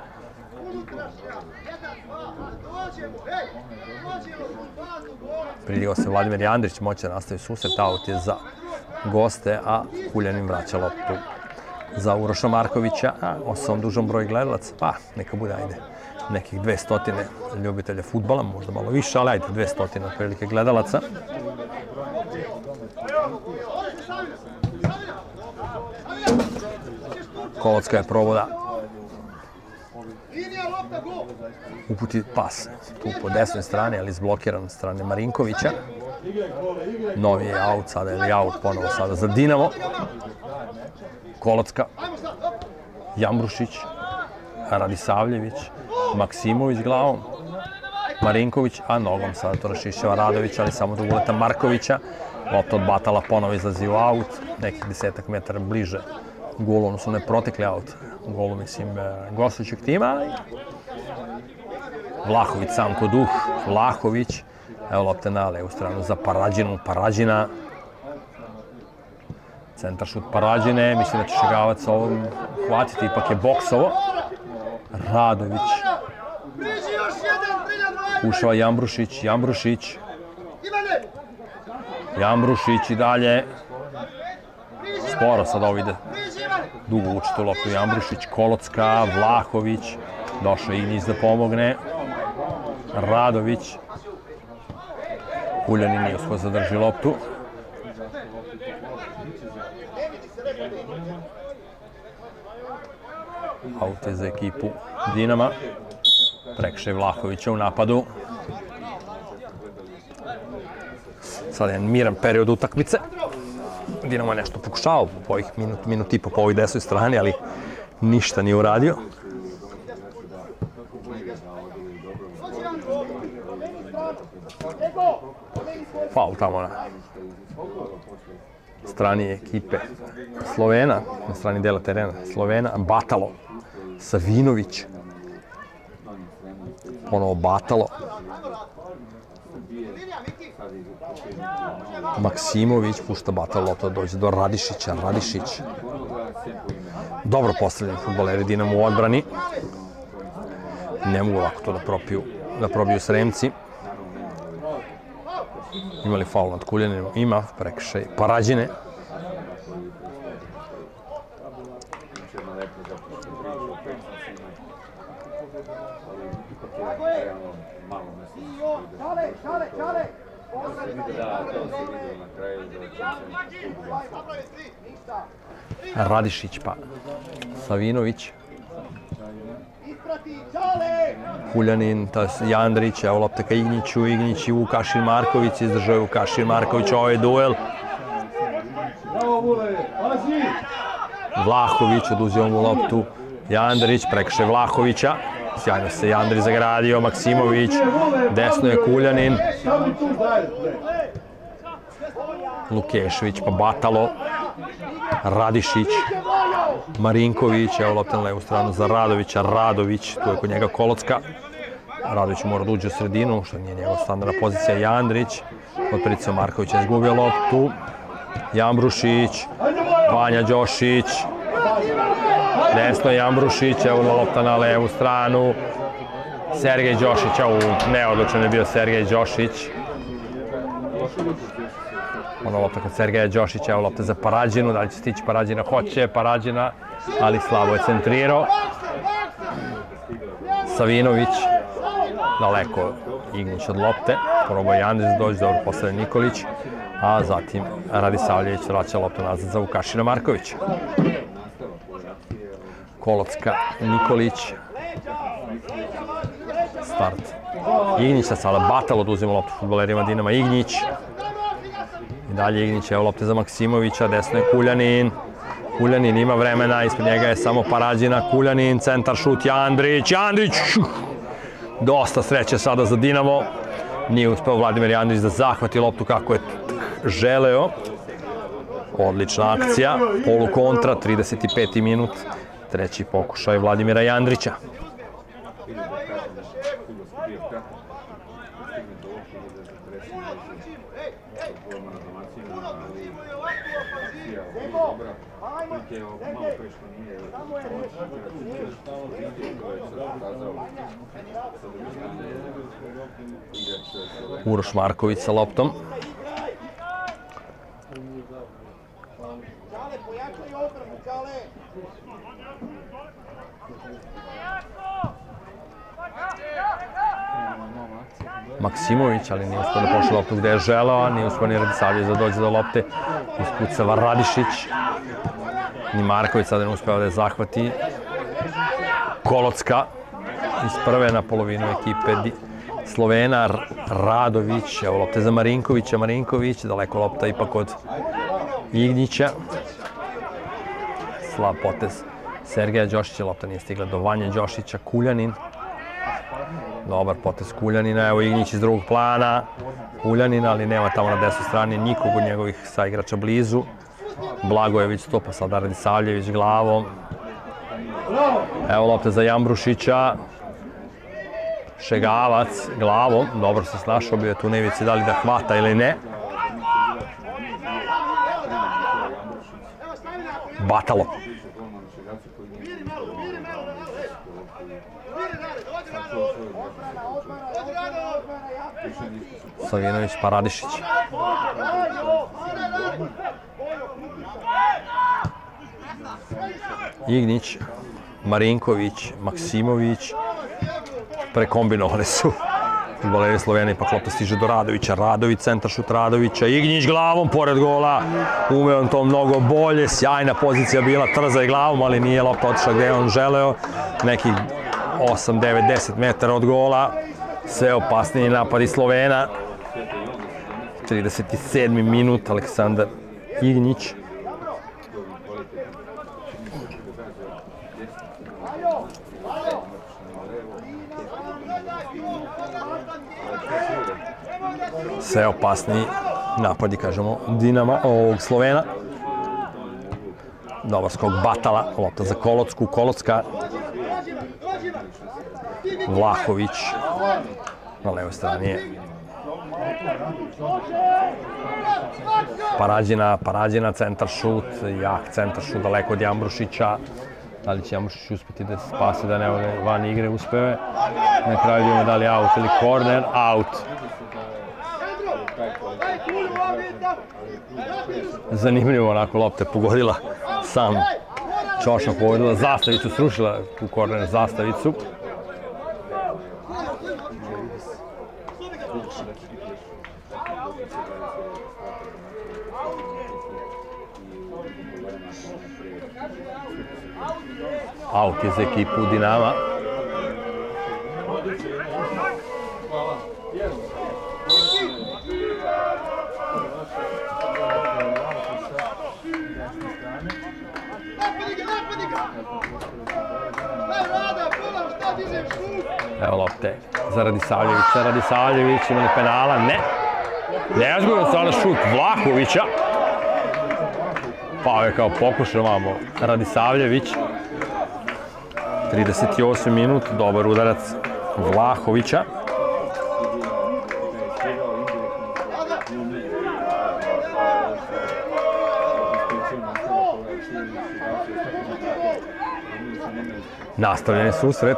Pridigao se Vladimir Jandrić, moće da nastavi susret, aut je za goste, a Kuljanin vraća loptu za Uroša Markovića, a osam dužan broj gledalaca, pa neka bude, ajde, nekih dvesta ljubitelja fudbala, možda malo više, ali ajde, dvesta otprilike gledalaca. Kolocka je probao da uputi pas tu po desnoj strani, ali izblokiran od strane Marinkovića. Novi je aut sada, ili aut ponovo sada za Dinamo. Kolocka, Jambrušić, Radisavljević, Maksimović glavom, Marinković, a nogom sada to rašišćava Radović, ali samo do uleta Markovića. Lopta od Batala ponovo izlazi u aut, nekih desetak metara bliže golu, odnosno ne protekli aut, golu mislim gostujućeg tima, ali Vlahović sam kod duh, Vlahović, evo lopte na levu stranu za Parađinu, Parađina, centar šut Parađine, mislim da će Šegavac ovom hvatiti, ipak je boksovo, Radović, ušava Jambrušić, Jambrušić, Jambrušić i dalje, sporo sad ovo ide dugo uči tu loptu Jambrušić, Kolocka, Vlahović, došao Ignić da pomogne, Radović, Kuljanin nije uspio zadrži loptu. Aut je za ekipu Dinama, prekršaj Vlahovića u napadu. Sad je miran period utakmice. Dinamo je nešto pokušao po ovih minut, minut i po po ovoj desnoj strani, ali ništa nije uradio. Faul tamo na strani ekipe Slovena, na strani dela terena Slovena, Batalo, Savinović, ponovo Batalo, Maksimović, pušta Batalo, lopta dođe do Radišića, Radišić. Dobro postavljeni fudbaleri Dinamo u odbrani. Ne mogu ovako to da propiju, da probiju Sremci. Imali faul nad Kuljaninom? Ima, prekršaj Parađine. Radišić pa Savinović. Kuljanin, Jandrić, evo lopta ka Igniću, Ignić i Vukašin Marković, izdržao je Vukašin Marković, ovo je duel. Vlahović, oduzio mu loptu, Jandrić, prekršaj Vlahovića, sjajno se Jandrić zagradio, Maksimović, desno je Kuljanin, Lukešević pa Batalo, Radišić, Marinković, evo lopta na levu stranu za Radovića, Radović, tu je kod njega Kolocka. Radović mora da uđe u sredinu, što nije njegova standardna pozicija. Jandrić, pod pricom Markovića izgubio loptu. Jambrušić, Vanja Đošić, desno Jambrušić, evo lopta na levu stranu. Sergej Đošić, evo neodlučan je bio Sergej Đošić. Ono lopta kod Sergeja Đošića, evo lopta za Parađinu, da li će stići Parađina? Hoće Parađina, ali slabo je centrirao. Savinović, daleko Ignić od lopte, probao je Andrić dođe, dobro postavlja Nikolić, a zatim Radisavljević vraća loptu nazad za Vukašina Markovića. Kolocka, Nikolić, start Ignića, sada Batalo oduzima loptu fudbalerima Dinama, Ignić. I dalje Ignić, evo lopte za Maksimovića, desno je Kuljanin. Kuljanin ima vremena, ispred njega je samo Parađina, Kuljanin, centar šut, Jandrić, Jandrić! Dosta sreće sada za Dinamo. Nije uspeo Vladimir Jandrić da zahvati loptu kako je želeo. Odlična akcija, polukontra, trideset peti minut, treći pokušaj Vladimira Jandrića. Uroš Marković sa loptom. Maksimović, ali nije uspio da pošle loptu gde je želeo, nije uspio ni Radisavljević da dođe do lopte. Ispucava Radišić. Ni Marković sada ne uspeo da je zahvati. Kolocka iz prve na polovinu ekipe Slovena, Radović, evo lopte za Marinkovića, Marinković, daleko lopta ipak od Ignića. Slab potez Sergeja Đošića, lopta nije stigla do Vanje Đošića, Kuljanin. Dobar potez Kuljanina, evo Ignić iz drugog plana. Kuljanina, ali nema tamo na desnoj strani nikog od njegovih saigrača blizu. Blagojević stopa sada Radisavljević glavom. Evo lopte za Jambrušića. Šegavac glavom, dobro se snašao, bio je tu Nevici da li da hvata ili ne. Batalo. Savinović pa Radišić. Ignić, Marinković, Maksimović, prekombinovali su fudbaleri Slovenije, pa lopta stiže do Radovića, Radović, centar šut Radovića, Ignić glavom pored gola, ume on to mnogo bolje, sjajna pozicija bila, trza je glavom, ali nije lopta otišla gde je on želeo, nekih osam, devet, deset metara od gola, sve opasniji napadi Slovena, trideset sedmi minut, Aleksandar Ignić. Sve opasniji napadi, kažemo, Dinama, ovog Slovena. Dobar skok Batala, lopta za Kolocku, Kolocka. Vlahović na levoj strani je Parađina, Parađina, centar šut, jak centar šut, daleko od Jambrušića. Da li će Jambrušić uspjeti da se spase, da ne ode van igre, uspeo je. Na kraju vidimo da li out ili corner, out. Zanimljivo, onako lopta je pogodila sam Ćošak, pogodila zastavicu, srušila u korner zastavicu. Out je za ekipu Dinama. Evo lopte za Radisavljevića, Radisavljević, imali penala, ne. Nezgodan sada šut Vlahovića. Pao je kao pokušao vamo Radisavljević. trideset osmi minut, dobar udarac Vlahovića. Nastavljen je susret.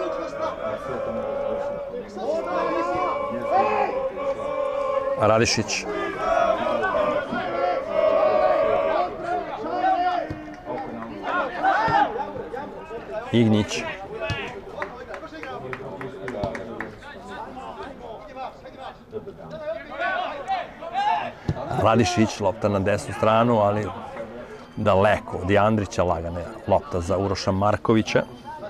Radišić. Ignić. Radišić, lopta na desnu stranu, ali daleko od Jandrića, lagana je lopta za Uroša Markovića.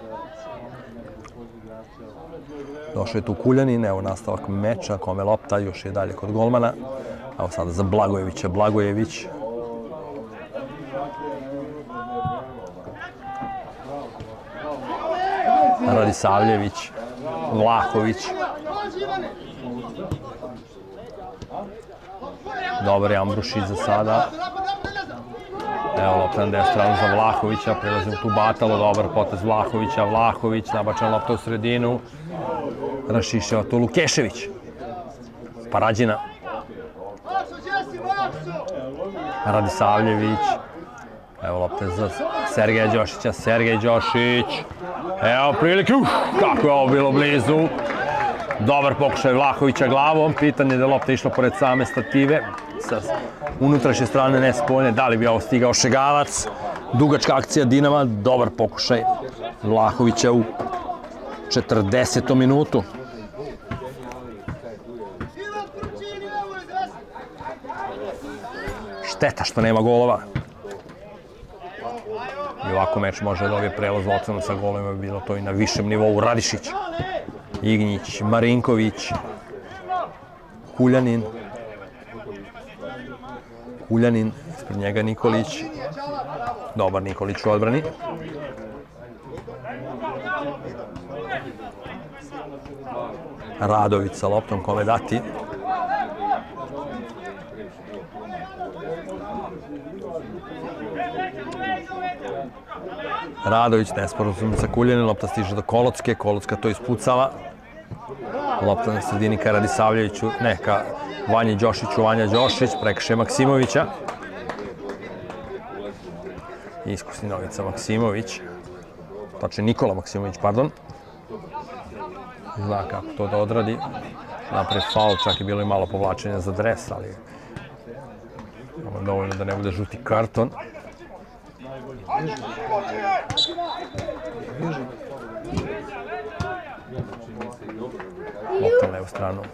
Došao je tu Kuljanin, evo nastavak meča, kome lopta, još je dalje kod golmana. Evo sada za Blagojevića, Blagojević. Radisavljević, Vlahović. Dobar je Ambrušić za sada. Evo lopta na desnu stranu za Vlahovića, prelazim tu Batalo, dobar potez Vlahovića, Vlahović, nabačena lopta u sredinu. Rašiševa tu Lukešević. Parađina. Radisavljević. Evo lopte za Sergeja Đošića, Sergej Đošić. Evo prilike, uf, kako je ovo bilo blizu. Dobar pokušaj Vlahovića glavom, pitanje da je lopta išla pored same stative. Sa unutrašnje strane, ne spoljne, da li bi ovo stigao Šegavac. Dugačka akcija Dinama, dobar pokušaj Vlahovića u četrdesetom minutu. Šteta što nema golova. I ovako meč može da dobije prelaz ocenu sa golovima, bilo to i na višem nivou. Radišić, Ignić, Marinković, Kuljanin. Kuljanin, ispred njega Nikolić. Dobar Nikolić u odbrani. Radović sa loptom, kome dati. Radović nesporazum sa Kuljanin, lopta stiže do Kolocke, Kolocka to ispucava. Lopta na sredini ka Radisavljeviću, ne, ka Vanji Đošiću, Vanja Đošić, prekršaj Maksimovića. Iskusni novica Maksimović, točnije Nikola Maksimović, pardon. Zna kako to da odradi. Napravi faul, čak je bilo i malo povlačenja za dres, ali dovoljno da ne bude žuti karton. Lopta na levu stranu.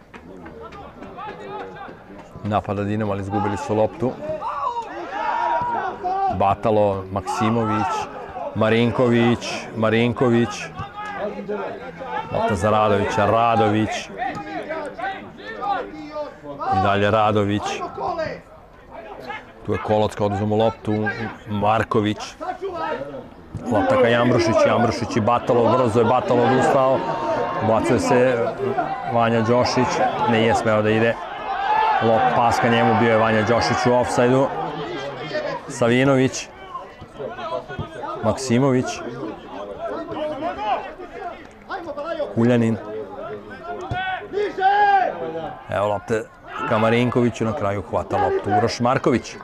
Napada Dinamo, ali izgubili su loptu. Batalo, Maksimović, Marinković, Marinković. Lopta za Radovića, Radović. I dalje Radović. Tu je Kolocka, oduzmu loptu, Marković. Lopta ka Jambrušić, Jambrušić i Batalo, brzo je Batalo odustao. Ubacuje se Vanja Đošić, nije smeo da ide. Lop pas ka njemu, bio je Vanja Đošić u ofsajdu. Savinović, Maksimović, Kuljanin. Evo lopte ka Marinkoviću, na kraju hvata loptu Uroš Marković.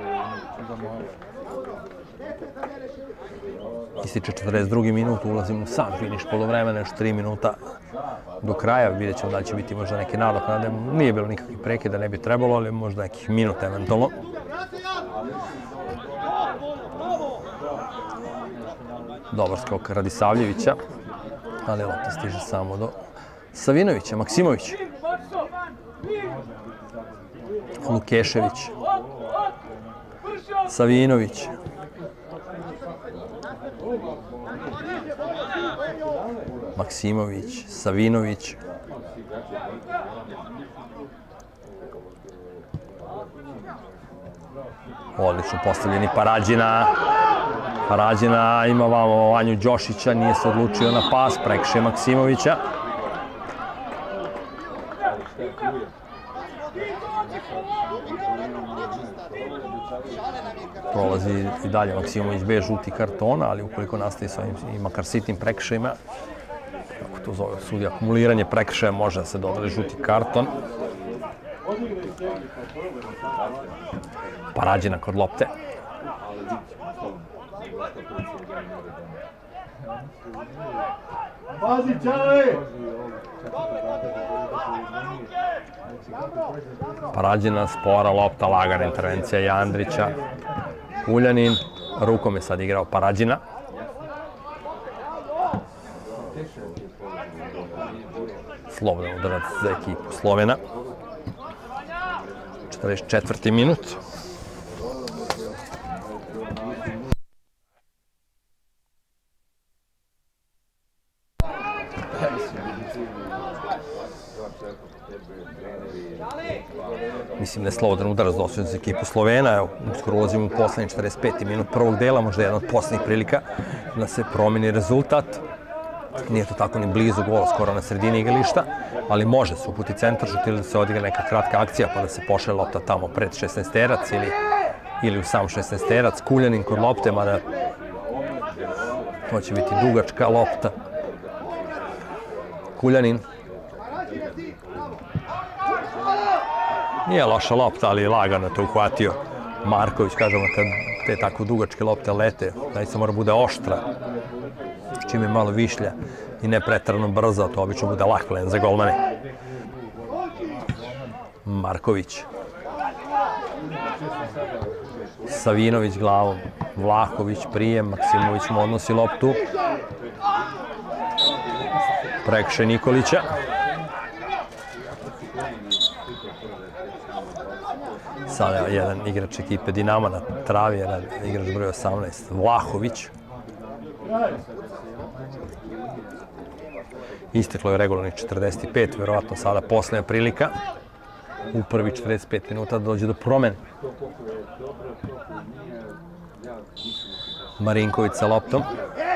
Ističe četrdeset drugi minut, ulazimo u sam finiš polovremena, još tri minuta do kraja. Vidjet ćemo da li će biti možda neki nadoknade. Nije bilo nikakvih prekida, ne bi trebalo, ali možda nekih minuta eventualno. Dobar skok Radisavljevića, ali lopta stiže samo do Savinovića, Maksimović. Lukešević. Savinović. Maksimović, Savinović. Odlično postavljeni Parađina. Parađina ima vamo Vanju Đošića, nije se odlučio na pas, prekršaj Maksimovića. Prolazi i dalje Maksimović bez žuti kartona, ali ukoliko nastavi sa ovim i makar sitnim prekršajima, kako to zove sudija, akumuliranje prekršaja, može da se dodali žuti karton. Parađina kod lopte. Pazi, Čale! Parađina, spora lopta, lagana intervencija Jandrića. Uljanin, rukom je sad igrao Parađina. Slobodan udarac za ekipu Slovena. četrdeset četvrti minut. Mislim da je slobodan udarac dosuđen za ekipu Slovena. Evo, uskoro ulazimo u poslednji četrdeset peti minut prvog dela, možda jedna od poslednjih prilika da se promeni rezultat. Nije to tako ni blizu gola, skoro na sredini igrališta, ali može se uputi centaršut ili da se odigra neka kratka akcija pa da se pošalje lopta tamo pred šesnaesterac ili, ili u sam šesnaesterac. Kuljanin kod lopte, mada to će biti dugačka lopta. Kuljanin. Nije loša lopta, ali lagano je to uhvatio Marković. Kažemo, kad te tako dugačke lopte lete, zaista mora bude oštra, čim je malo višlja i ne preterano brzo, to obično bude lak plen za golmane. Marković. Savinović glavom. Vlahović prijem, Maksimović mu odnosi loptu. Prekršaj Nikolića. Sada je jedan igrač ekipe Dinama na travi, jedan igrač broj osamnaest, Vlahović. Isteklo je regularnih četrdeset pet, verovatno sada poslednja prilika. U prvi četrdeset pet minuta da dođe do promene. Marinković sa loptom.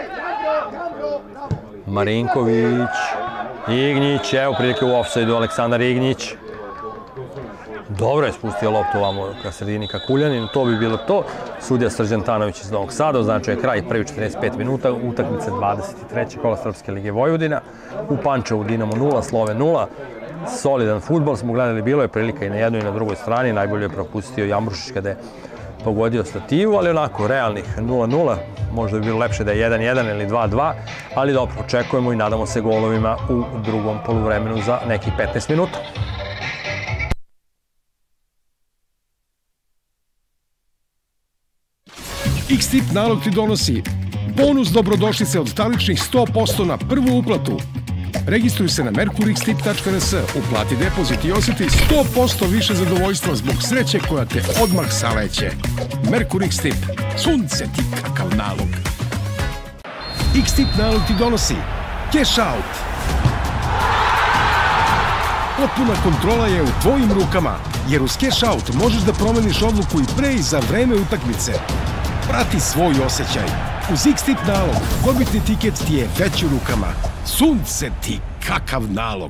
Marinković. Ignjić, evo prilike u ofsajdu, Aleksandar Ignjić. Dobro je spustio loptu ovamo ka sredini ka Kuljaninu, to bi bilo to. Sudija Srđan Tanović iz Novog Sada, označio je kraj prvi četrdeset pet minuta, utakmice dvadeset treće kola Srpske lige Vojvodina. U Pančevu Dinamo nula, Sloven nula. Solidan fudbal smo gledali, bilo je prilika i na jednoj i na drugoj strani. Najbolje je propustio Jambrušić kada je pogodio stativu, ali onako realnih nula nula. Možda bi bilo lepše da je jedan jedan ili dva dva, ali dobro, očekujemo i nadamo se golovima u drugom poluvremenu za nekih petnaest minuta. X-Tip nalog ti donosi bonus dobrodošlice od taličnih sto posto na prvu uplatu. Registruj se na merkur x tip tačka r s, uplati depozit i osjeti sto posto više zadovoljstva zbog sreće koja te odmah saleće. Merkur X-Tip, sunce ti kakav nalog. X-Tip nalog ti donosi cash out. Potpuna kontrola je u tvojim rukama, jer uz cash out možeš da promeniš odluku i pre i za vreme utakmice. Prati svoj osjećaj. Uz X-Tip nalog, dobitni tiket ti je već u rukama. Sunce ti kakav nalog.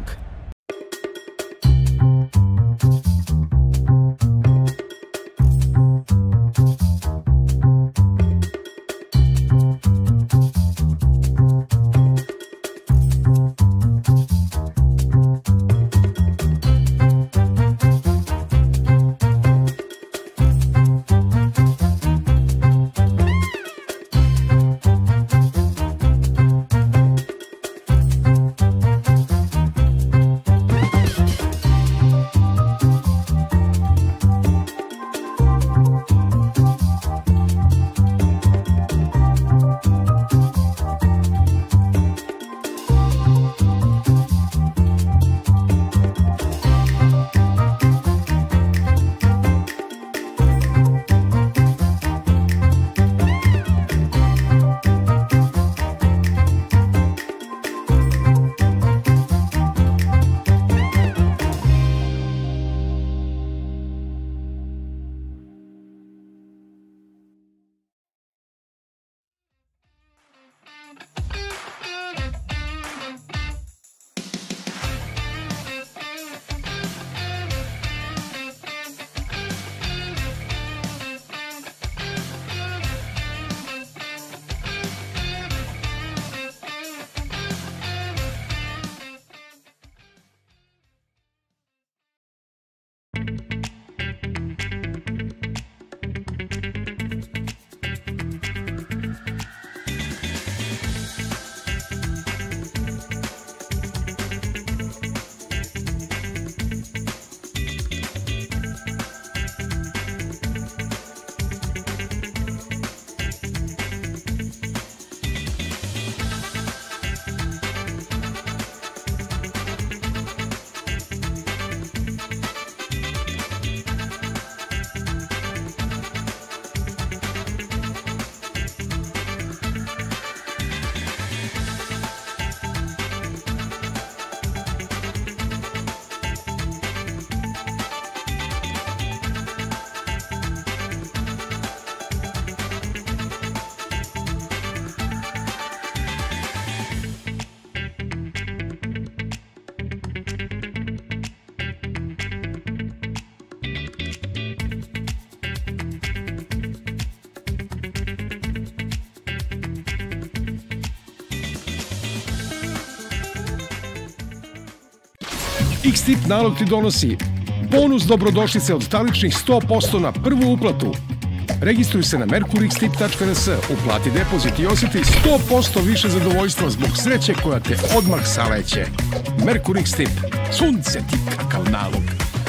X-Tip nalog ti donosi bonus dobrodošlice od taličnih sto posto na prvu uplatu. Registruj se na merkur x tip tačka r s, uplati depozit i osjeti sto posto više zadovoljstva zbog sreće koja te odmah saleće. Merkur X-Tip, sunce ti kakav nalog.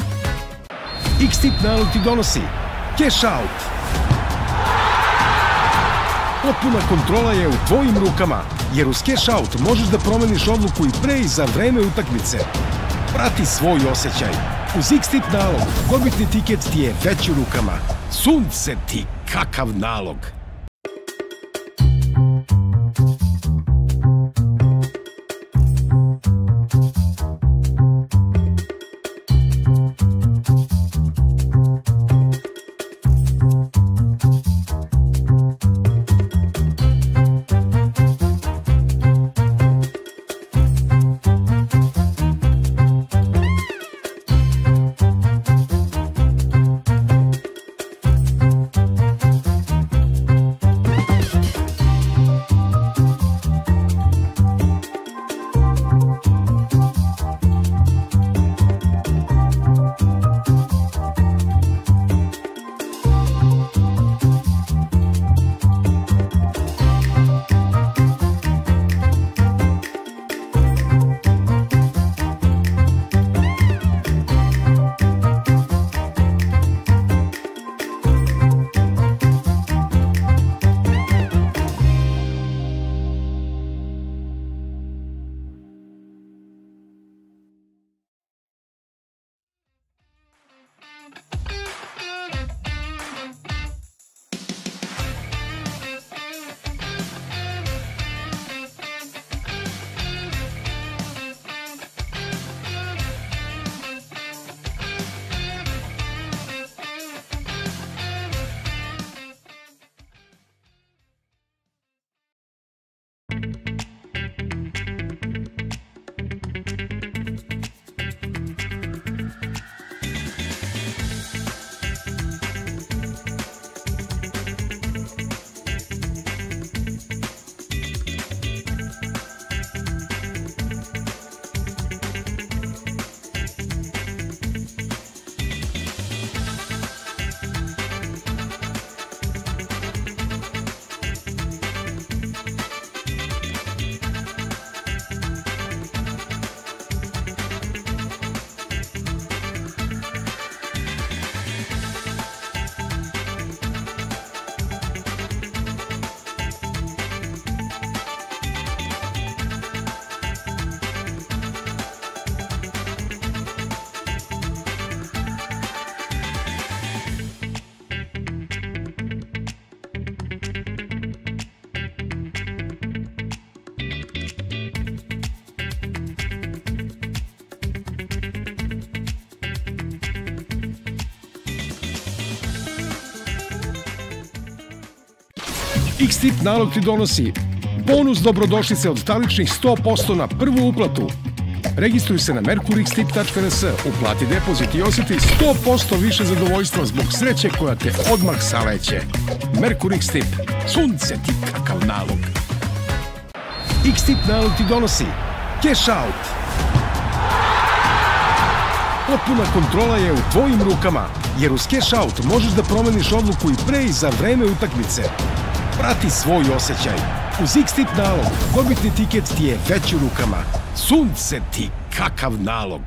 X-Tip nalog ti donosi cash out. Potpuna kontrola je u tvojim rukama, jer uz cash out možeš da promeniš odluku i pre i za vreme utakmice. Prati svoj osjećaj. Uz X-Tip nalog, dobitni tiket ti je već u rukama. Sunce ti kakav nalog. X-Tip nalog ti donosi bonus dobrodošlice od taličnih sto posto na prvu uplatu. Registruj se na merkur x tip tačka r s, uplati depozit i osjeti sto posto više zadovoljstva zbog sreće koja te odmah saleće. Merkur X-Tip, sunce ti kakav nalog. X-Tip nalog ti donosi cash out. Potpuna kontrola je u tvojim rukama, jer uz cash out možeš da promeniš odluku i pre i za vreme utakmice. Prati svoj osjećaj. Uz X-Tip nalog dobitni tiket ti je već u rukama. Sunce ti kakav nalog.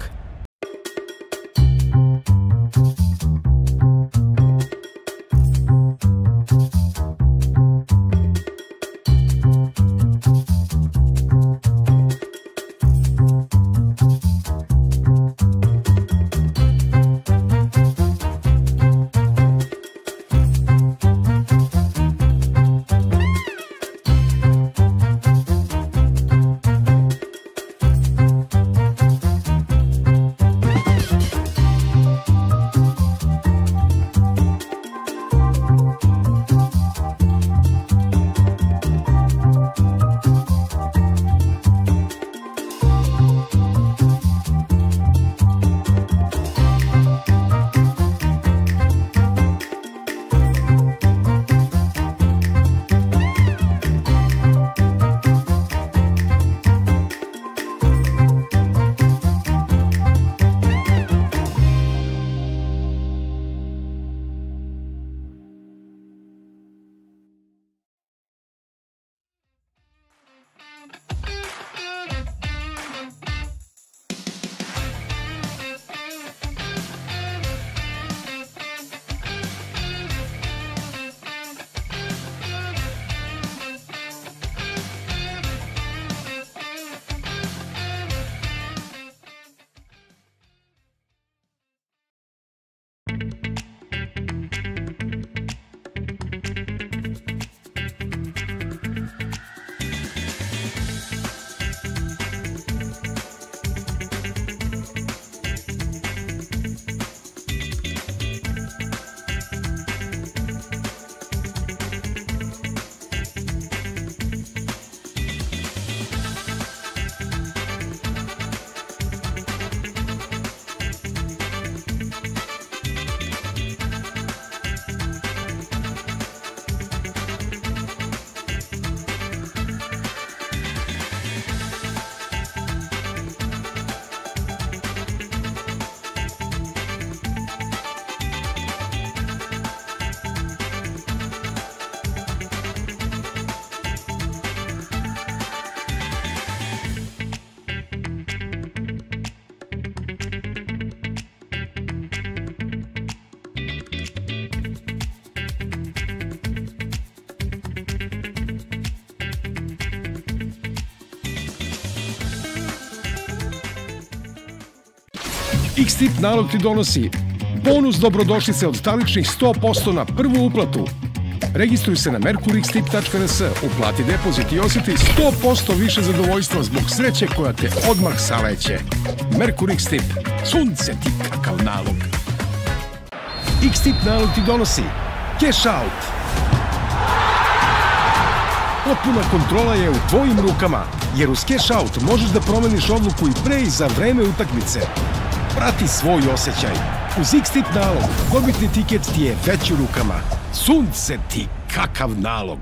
X-Tip nalog ti donosi bonus dobrodošlice od taličnih sto posto na prvu uplatu. Registruj se na merkur x tip tačka r s, uplati depozit i osjeti sto posto više zadovoljstva zbog sreće koja te odmah saleće. Merkur X-Tip, sunce ti kakav nalog. X-Tip nalog ti donosi cash out. Potpuna kontrola je u tvojim rukama, jer uz cash out možeš da promeniš odluku i pre i za vreme utakmice. Prati svoj osjećaj. Uz X-Tip nalog dobitni tiket ti je već u rukama. Sunce ti kakav nalog.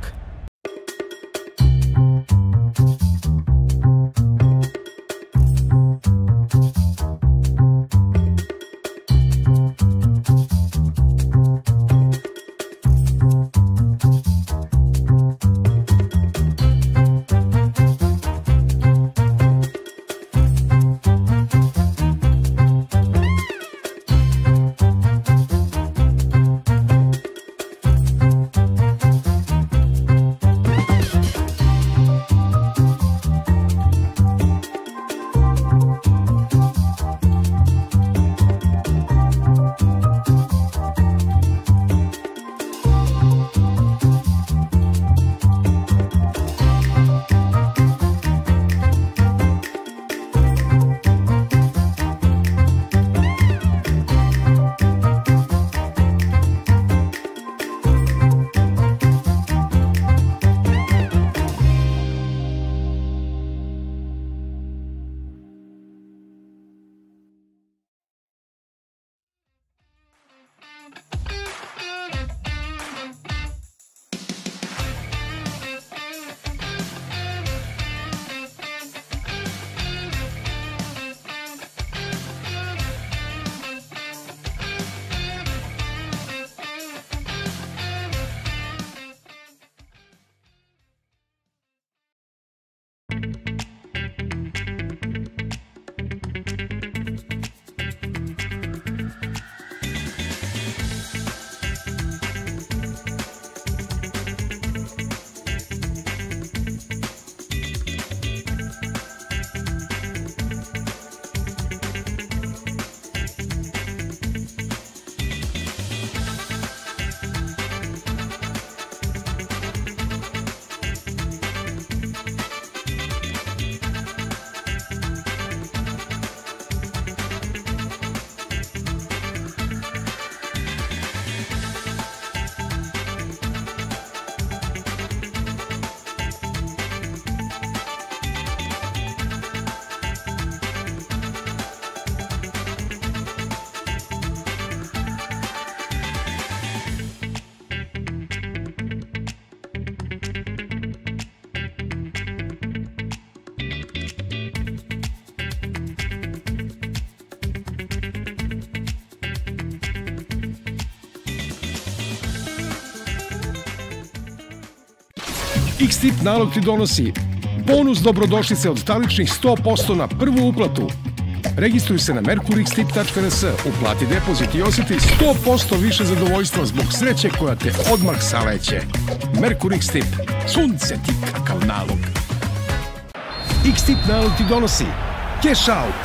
X-Tip nalog ti donosi bonus dobrodošlice od taličnih sto posto na prvu uplatu. Registruj se na merkur x tip tačka r s, uplati depozit i osjeti sto posto više zadovoljstva zbog sreće koja te odmah saleće. Merkur X-Tip, sunce ti kakav nalog. X-Tip nalog ti donosi Cash Out.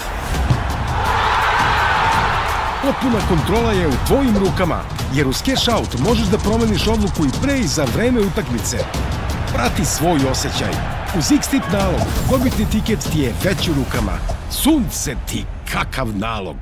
Potpuna kontrola je u tvojim rukama, jer uz Cash Out možeš da promeniš odluku i pre i za vreme utakmice. Prati svoj osjećaj. Uz X-Tip nalog dobitni tiket ti je već u rukama. Sunce ti kakav nalog.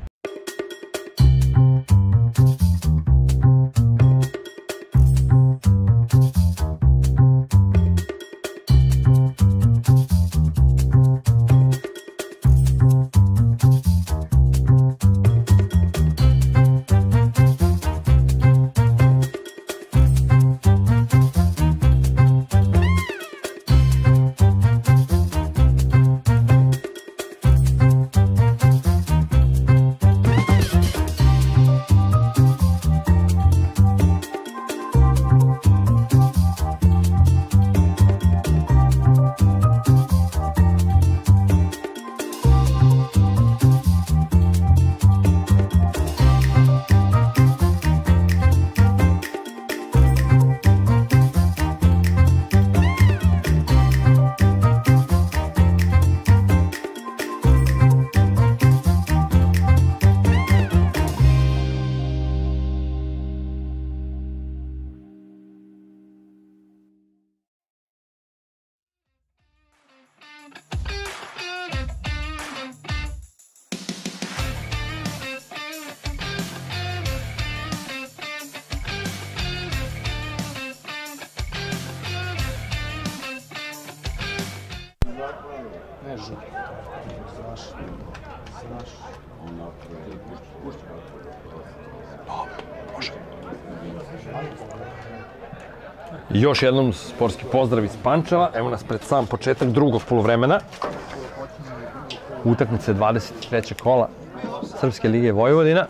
Još jednom sportski pozdrav iz Pančeva. Evo nas pred sam početak drugog poluvremena. Utakmice dvadeset trećeg kola Srpske lige Vojvodina.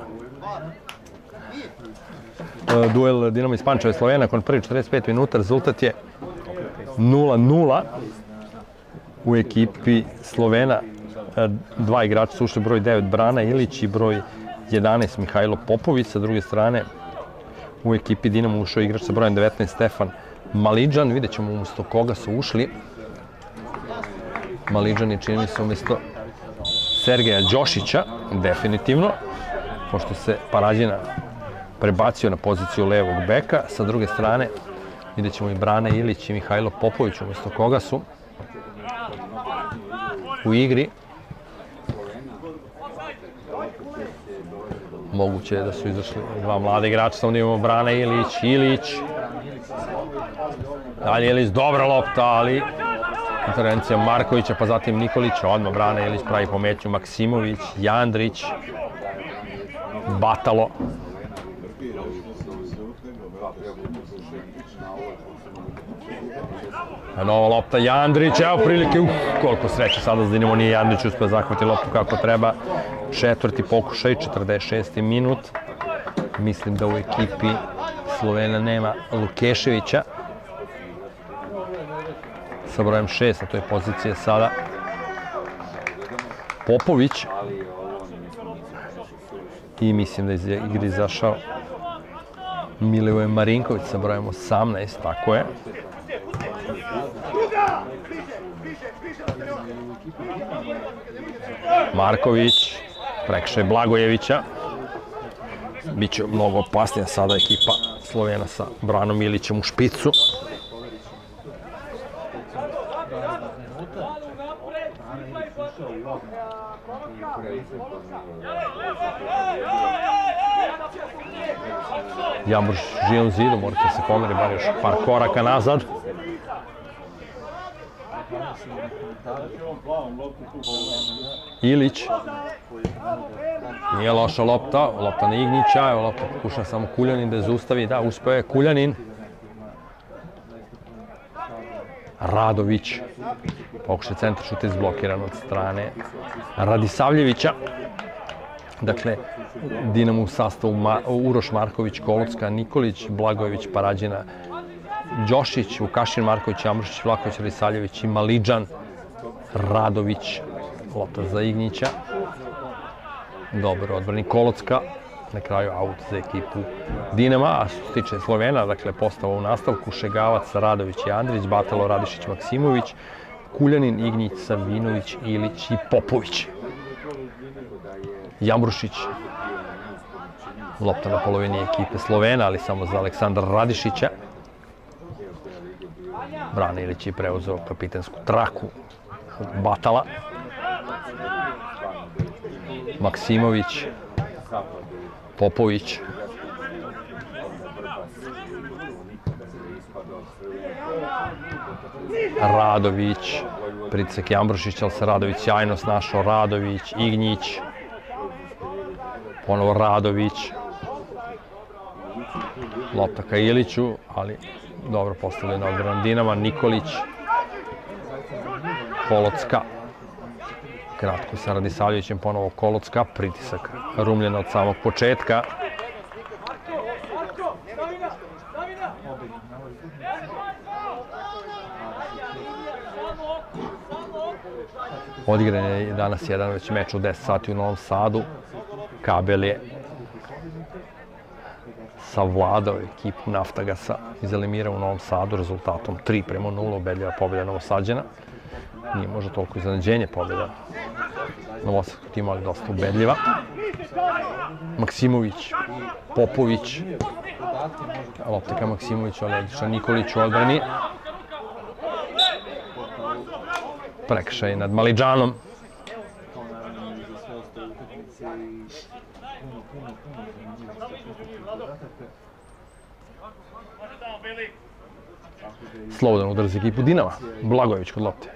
Duel Dinamo iz Pančeva i Slovena nakon prvih četrdeset pet minuta. Rezultat je nula nula. U ekipi Slovena dva igrača su ušli, broj devet Brana Ilić i broj jedanaest Mihajlo Popović. Sa druge strane u ekipi Dinamo ušao igrač sa brojem devetnaest Stefan Malidžan. Vidjet ćemo umjesto koga su ušli. Malidžan je čini se umjesto Sergeja Đošića, definitivno, pošto se Parađina prebacio na poziciju levog beka. Sa druge strane vidjet ćemo i Brana Ilić i Mihajlo Popović umjesto koga su u igri. Moguće je da su izašli dva mlada igrača, samo da imamo Brana Ilić, Ilić. Dalje Ilić, dobra lopta, ali intervencija Markovića, pa zatim Nikolića, odmah Brana Ilić pravi pometnju, Maksimović, Jandrić, Batalo. Nova lopta, Jandrić, evo prilike, uh, koliko sreće sada za Dinamo, nije Jandrić uspio zahvati loptu kako treba. Četvrti pokušaj, četrdeset šesti minut. Mislim da u ekipi Slovena nema Lukeševića. Sa brojem šest, na toj poziciji sada Popović. I mislim da je iz igri izašao Milivoje Marinković sa brojem osamnaest, tako je. Marković, prekršaj Blagojevića. Biće mnogo opasnija sada ekipa Slovena sa Branom Ilićem u špicu. Jambroš živom zidu, morate se pomeri bar još par koraka nazad. Ilić. Nije loša lopta, lopta na Ignića, evo lopta pokuša samo Kuljanin da je zaustavi, da, uspeo je Kuljanin. Radović. Pokušaj centar šut izblokiran od strane Radisavljevića. Dakle, Dinamo u sastavu Uroš Marković, Kolocka, Nikolić, Blagojević, Parađina Đošić, Vukašin, Marković, Ambrušić, Vlaković, Radisavljević i Malidžan, Radović, lopta za Ignića. Dobro, odbrani Kolocka, na kraju aut za ekipu Dinama, a što se tiče Slovena, dakle, postava u nastavku, Šegavac, Radović i Andrić, Batalo, Radišić, Maksimović, Kuljanin, Ignić, Savinović, Ilić i Popović. Jambrušić, lopta na polovini ekipe Slovena, ali samo za Aleksandra Radišića. Brane Ilić je preuzeo kapitensku traku od Batala. Maksimović, Popović, Radović, pritisak Jambrušić, ali se Radović sjajno snašao, Radović, Ignić, ponovo Radović, lopta ka Iliću, ali dobro postavljena odbrana Dinama, Nikolić, Kolocka, kratko sa Radisavljevićem, ponovo Kolocka, pritisak Rumljena od samog početka. Odigran je danas jedan već meč u deset sati u Novom Sadu. Kabel je savladao ekipu Naftagasa iz Elimira u Novom Sadu rezultatom tri prema nula, ubedljiva pobjeda Novosađana. Nije možda toliko iznenađenje pobjeda Novosadskog tima, ali dosta ubedljiva. Maksimović, Popović, lopta ka Maksimoviću, ali odličan Nikolić u odbrani. Prekršaj nad Malidžanom. Slobodan udar za ekipu Dinama. Blagojević kod lopte.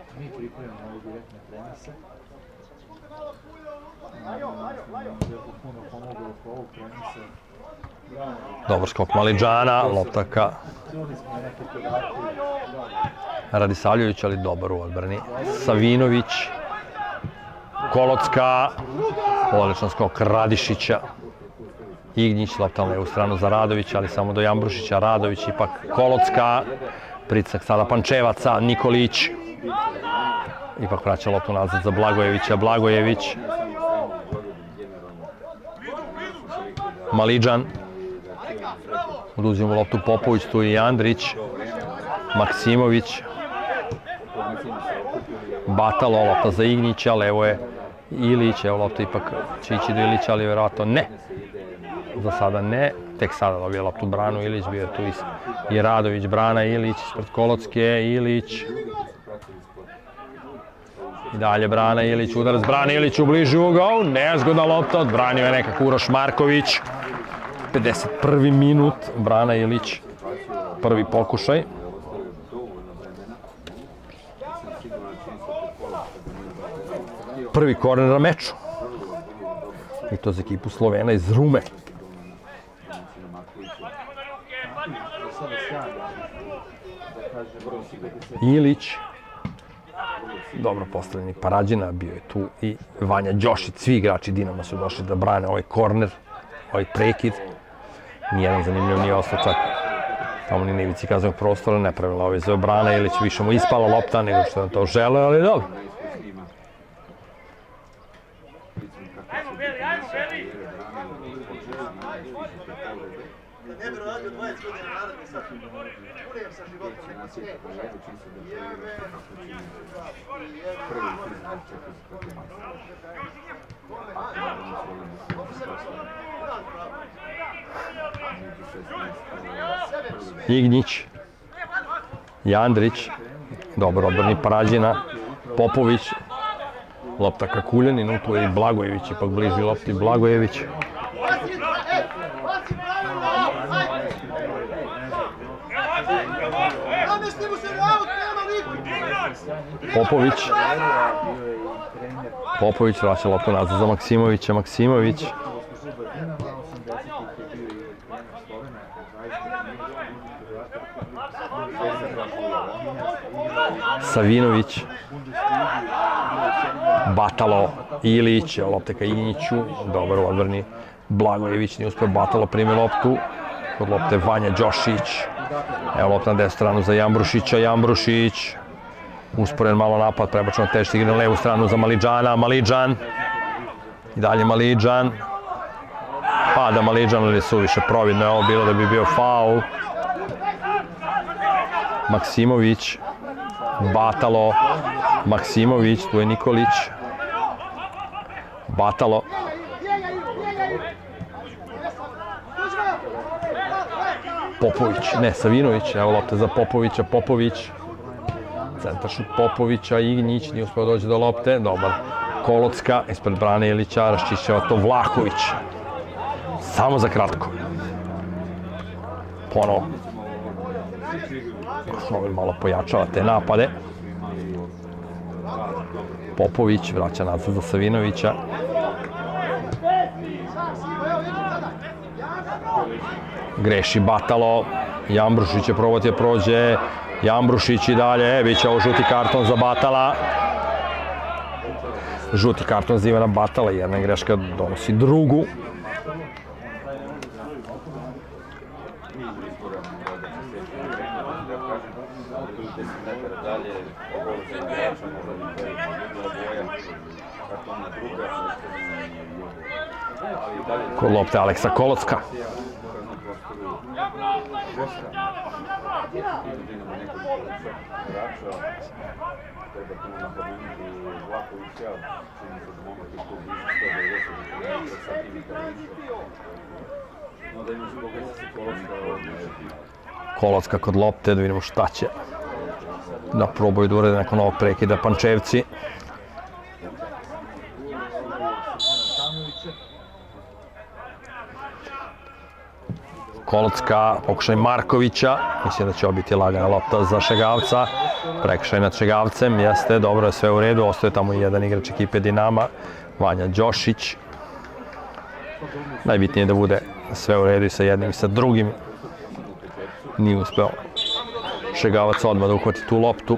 Dobar skok Malidžana, lopta ka Radisavljević, ali dobar u odbrani. Savinović, Kolocka, odličan skok Radišića. Ignić, lopta na levu stranu za Radovića, ali samo do Jambrušića. Radović, ipak Kolocka, pritisak sada Pančevaca, Nikolić. Ipak vraća loptu nazad za Blagojevića, Blagojević. Malidžan. Oduzimo loptu Popović, tu i Andrić. Maksimović. Batalo, lopta za Ignića, levo je Ilić, evo lopta ipak će ići do Ilića, ali vjerojatno ne. Za sada ne, tek sada dobije loptu branu Ilić, bio je tu i Radović, brana Ilić, ispred Kolocke, Ilić. I dalje brana Ilić, udarac brana Ilić u bliži ugao, nezgodna lopta, odbranio je nekako Uroš Marković. pedeset prvi minut, brana Ilić, prvi pokušaj. Prvi korner na meču. I to za ekipu Slovena iz Rume. Ilić. Dobro postavljeni Parađina, bio je tu i Vanja Đošić. Svi igrači Dinama su došli da brane ovaj korner, ovaj prekid. Nijedan zanimljiv nije ostao čak tamo ni na ivici kaznenog prostora, nepravilna ovaj za brana. Ilić više mu ispala lopta nego što je to želeo, ali dobro. Ignić, Jandrić, dobro odbrani Parađina, Popović, lopta ka Kuljaninu, tu je i Blagojević, ipak bliži lopti Blagojević. Popović, Popović vraća loptu nazad za Maksimovića, Maksimović. Savinović, Batalo, Ilić, lopte ka Igniću, dobro u odbrani Blagojević, nije uspio Batalo, primi loptu, kod lopte Vanja Đošić. Evo lopta na desnu stranu za Jambrušića, Jambrušić. Usporen malo napad, prebačeno tešti igre na levu stranu za Malidžana, Malidžan. I dalje Malidžan. Pada Malidžan, ali su više providno je ovo bilo da bi bio faul. Maksimović. Batalo. Maksimović, tu je Nikolić. Batalo. Popović, ne, Savinović, evo lopte za Popovića, Popović. Centar šut Popovića, Ignjić, nije uspio doći do lopte, dobar. Kolocka, ispred Brane Ilića, raščišćava to Vlahović. Samo za kratko. Ponovo. Sloven malo pojačava te napade. Popović vraća nazad za Savinovića. Greši Batalo. Jambrušić je probati da prođe. Jambrušić i dalje. Biće ovo žuti karton za Batala. Žuti karton za Ivana Batala. Jedna greška donosi drugu. Kod lopte Aleksa Kolocka. Kolocka kod lopte, da vidimo šta će da probaju da urede nakon ovog prekida Pančevci. Kolocka, pokušaj Markovića, mislim da će ovo biti lagana lopta za Šegavca, prekršaj nad Šegavcem, jeste, dobro je sve u redu, ostaje tamo i jedan igrač ekipe Dinama, Vanja Đošić. Najbitnije je da bude sve u redu i sa jednim i sa drugim. Nije uspeo Šegavac odmah da uhvati tu loptu.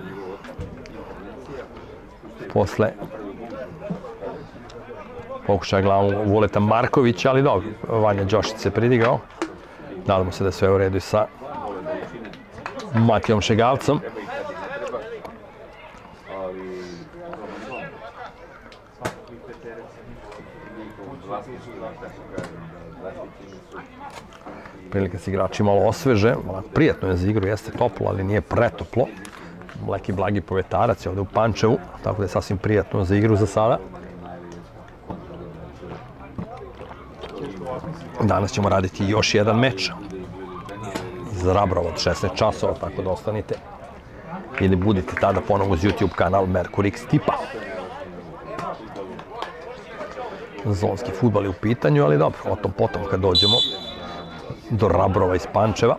Posle pokušaj glavom Vuleta Markovića, ali dobro, Vanja Đošić se pridigao. Nadamo se da je sve u redu i sa Matijom Šegavcom. Prilika se igrači malo osveže, prijatno je za igru, jeste toplo, ali nije pretoplo. Leki blagi povetarac je ovde u Pančevu, tako da je sasvim prijatno za igru za sada. Danas ćemo raditi još jedan meč iz Rabrova od šesnaest časova, tako da ostanite ili budite tada ponovo uz YouTube kanal Merkur X tipa. Zonski fudbal je u pitanju, ali dobro, o tom potom kad dođemo do Rabrova iz Pančeva.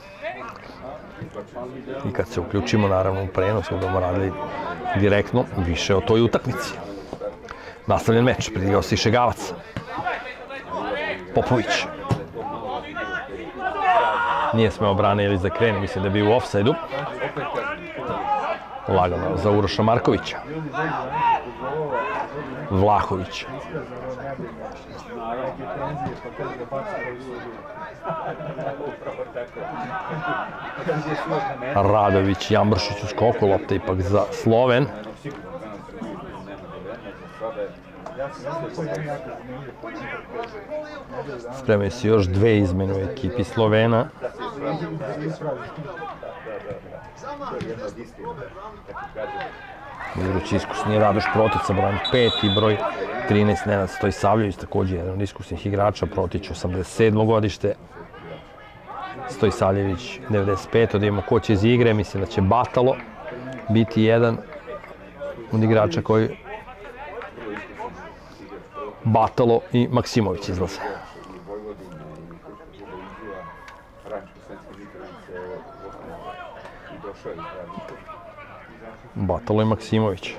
I kad se uključimo, naravno, u prenos, budemo radili direktno više o toj utakmici. Nastavljen meč, pridigao se i Šegavac. Popović. Nije smeo Brane ili za kreni, mislim da je bio u ofsajdu. Lagano za Uroša Markovića. Vlahović. Radović, Jambrušić u skoku, lopta ipak za Sloven. Spremaju se još dve izmene u ekipi Slovena. Igrajući iskusni Radoš Protic, broj pet i broj trinaest Nenad Stojsavljević, također jedan od iskusnih igrača, Protić osamdeset sedmo godište, Stojsavljević devedeset peto Da imamo ko će iz igre, mislim da će Batalo biti jedan od igrača koji Batalo i Maksimović izlaze. Batalo i Maksimović.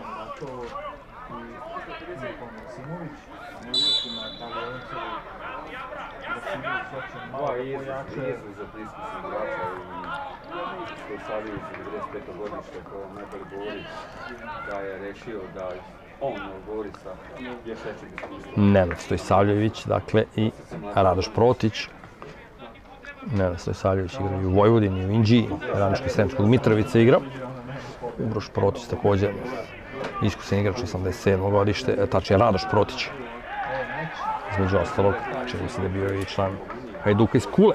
Nenad Stojsavljević, dakle, i Radoš Protić. Nenad Stojsavljević igra i u Vojvodini, i u Inđiji, Radnički Sremskog Mitrovica igra. Uroš Protić također, iskusan igrač osamdeset sedmo godište, tačnije Radoš Protić. Između ostalog, čini se da je bio i član Hajduka iz Kule.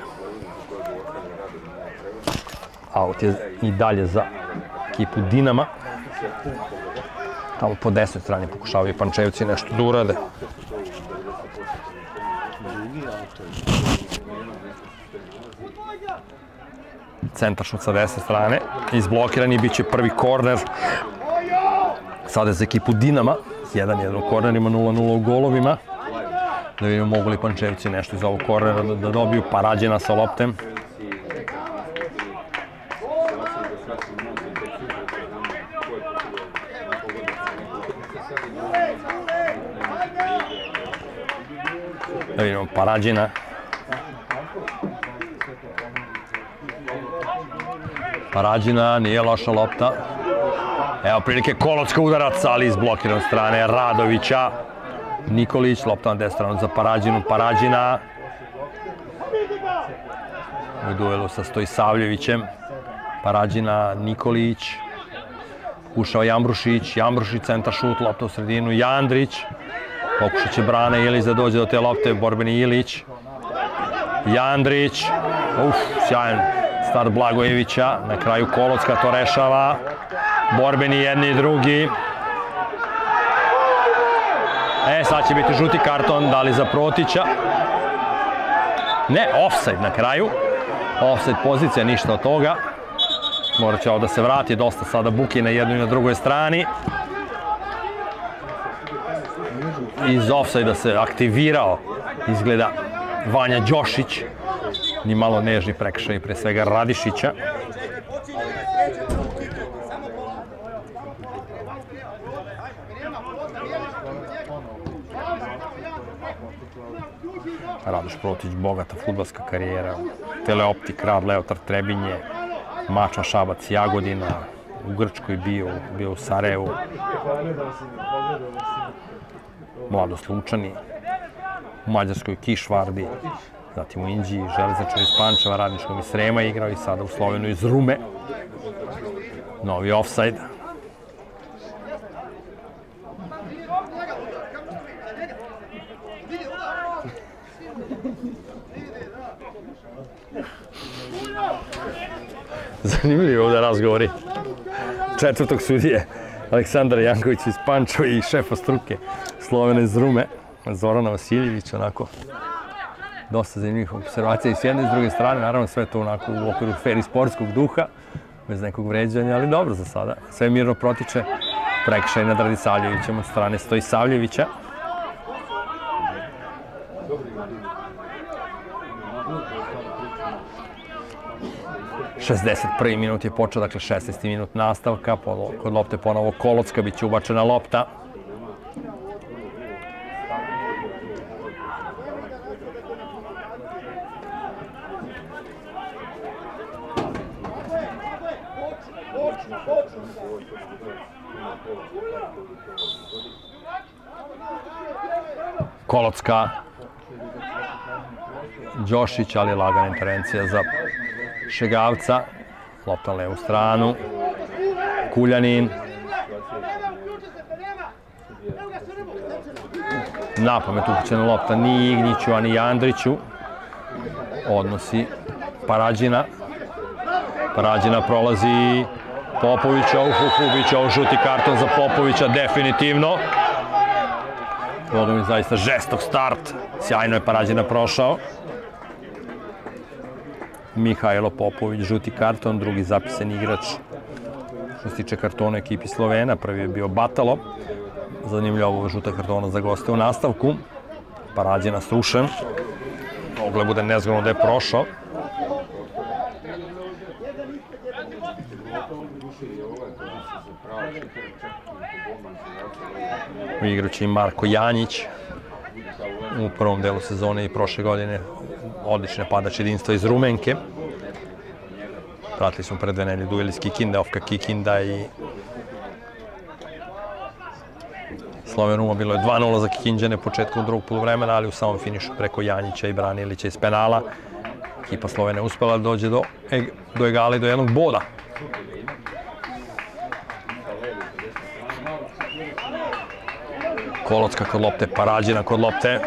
Aut je i dalje za ekipu Dinama. Tamo po desnoj strani pokušavaju i Pančevci nešto da urade. Centaršut sa desne strane, izblokiran i bit će prvi korner. Sada je za ekipu Dinama, jedan jedan u kornerima, nula nula u golovima. Da vidimo mogu li Pančevci nešto iz ovog kornera da dobiju. Parađena sa loptem. Da vidimo Parađena. Parađina, nije loša lopta. Evo prilike Kolocka udarac, ali izblokiran od strane Radovića. Nikolić, lopta na desnu stranu za Parađinu. Parađina u duelu sa Stojsavljevićem. Parađina, Nikolić. Pokušao Jambrušić. Jambrušić, centar šut, lopta u sredinu. Jandrić. Pokušat će Brane Ilić da dođe do te lopte. Borbeni Ilić. Jandrić. Uf, sjajan start Blagojevića. Na kraju Kolocka to rešava. Borbeni jedni i drugi. E, sad će biti žuti karton, da li za Protića? Ne, ofsajd na kraju. Ofsajd pozicija, ništa od toga. Morat će ovo da se vrati, dosta sada buki na jednoj i na drugoj strani. Iz ofsajda se aktivirao, izgleda, Vanja Đošić. Ni malo nežni prekršaj, pre svega Radišića. Radoš Protić, bogata fudbalska karijera, Teleoptik, Rad, Leotar, Trebinje, Mačva, Šabac, Jagodina, u Grčkoj bio, bio u Sarajevu, Mladost Lučani, u Mađarskoj Kišvardi, zatim u Inđiji, Železničar iz Pančeva, Radničkom iz Srema igrao i sada u Slovenu iz Rume. Novi ofsajd. Zanimljivo ovdje razgovori četvrtog sudije Aleksandra Jankovića iz Pančeva i šefa struke Slovena iz Rume, Zorana Vasiljevića, onako dosta zanimljivih observacija i s jedne i s druge strane, naravno sve to onako u okviru fer i sportskog duha, bez nekog vređanja, ali dobro za sada. Sve mirno protiče, prekršaj nad Radisavljevićem od strane Stojsavljevića. šezdeset prvi minut je počeo, dakle šesnaesti minut nastavka, kod lopte ponovo Kolocka, bit će ubačena lopta. Kolocka, Đošić, ali lagana intervencija za Šegavca, lopta na levu stranu, Kuljanin, napamet upućena lopta ni Ignjiću, ani Jandriću, odnosi Parađina, Parađina prolazi Popovića, uf, uf, uf, biće ovo žuti karton za Popovića, definitivno. Ovo mi zaista žestok start, sjajno je Parađina prošao. Mihajlo Popović, žuti karton, drugi zapisan igrač što se tiče kartona ekipi Slovena, prvi je bio Batalo. Zanimljivo ovo žuta kartona za goste u nastavku. Parađina srušen, moglo je bude nezgodno da je prošao. U igru će i Marko Janjić, u prvom delu sezone i prošle godine odlične padač jedinstva iz Rumenke. Pratili smo pred dve nedelje duel iz Kikinde, Ofka Kikinda i Sloven Ruma. Bilo je dva nula za Kikinđane početkom drugog poluvremena, ali u samom finišu preko Janjića i Branilića iz penala Ekipa Slovene uspela da dođe do, do egala i do jednog boda. Kolocka kod lopte, Parađina kod lopte.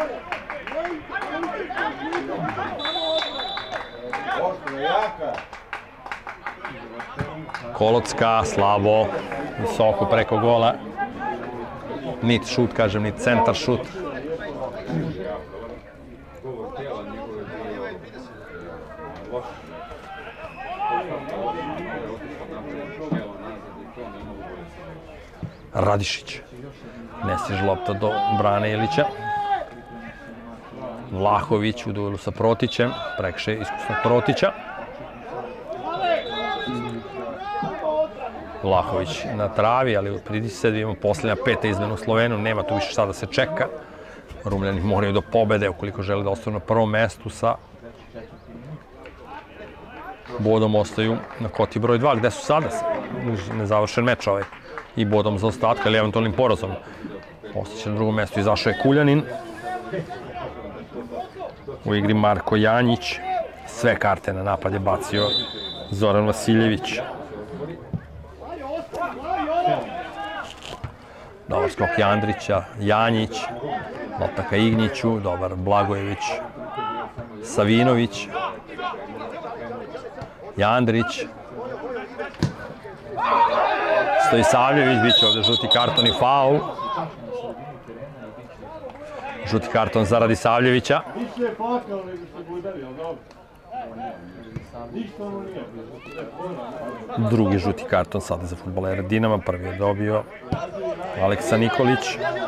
Kolocka, slabo, visoko preko gola. Nit šut, kažem, nit centar šut. Radišić. Ne stiže lopta do brane Ilića. Vlahović u duelu sa Protićem. Prekše iskusnog Protića. Vlahović na travi, ali pridi se da imamo posljednja peta izmena u Slovenu. Nema tu više šta da se čeka. Rumljani moraju do pobede ukoliko žele da ostanu na prvom mestu sa bodom ostaju na koti broj dva. Gde su sada? Nezavršen meč ovaj. I bodom za ostatka ili eventualnim porazom. Ostaće na drugom mestu, izašao je Kuljanin. U igri Marko Janjić. Sve karte na napad je bacio Zoran Vasiljević. Dobar skok Jandrića, Janjić. Lopta ka Ignjiću, dobar Blagojević. Savinović. Jandrić. Stojisavljević, bit će ovde žuti karton i faul. Žuti karton za Radisavljevića. Drugi žuti karton sada za fudbalera Dinama. Prvi je dobio Aleksa Nikolić.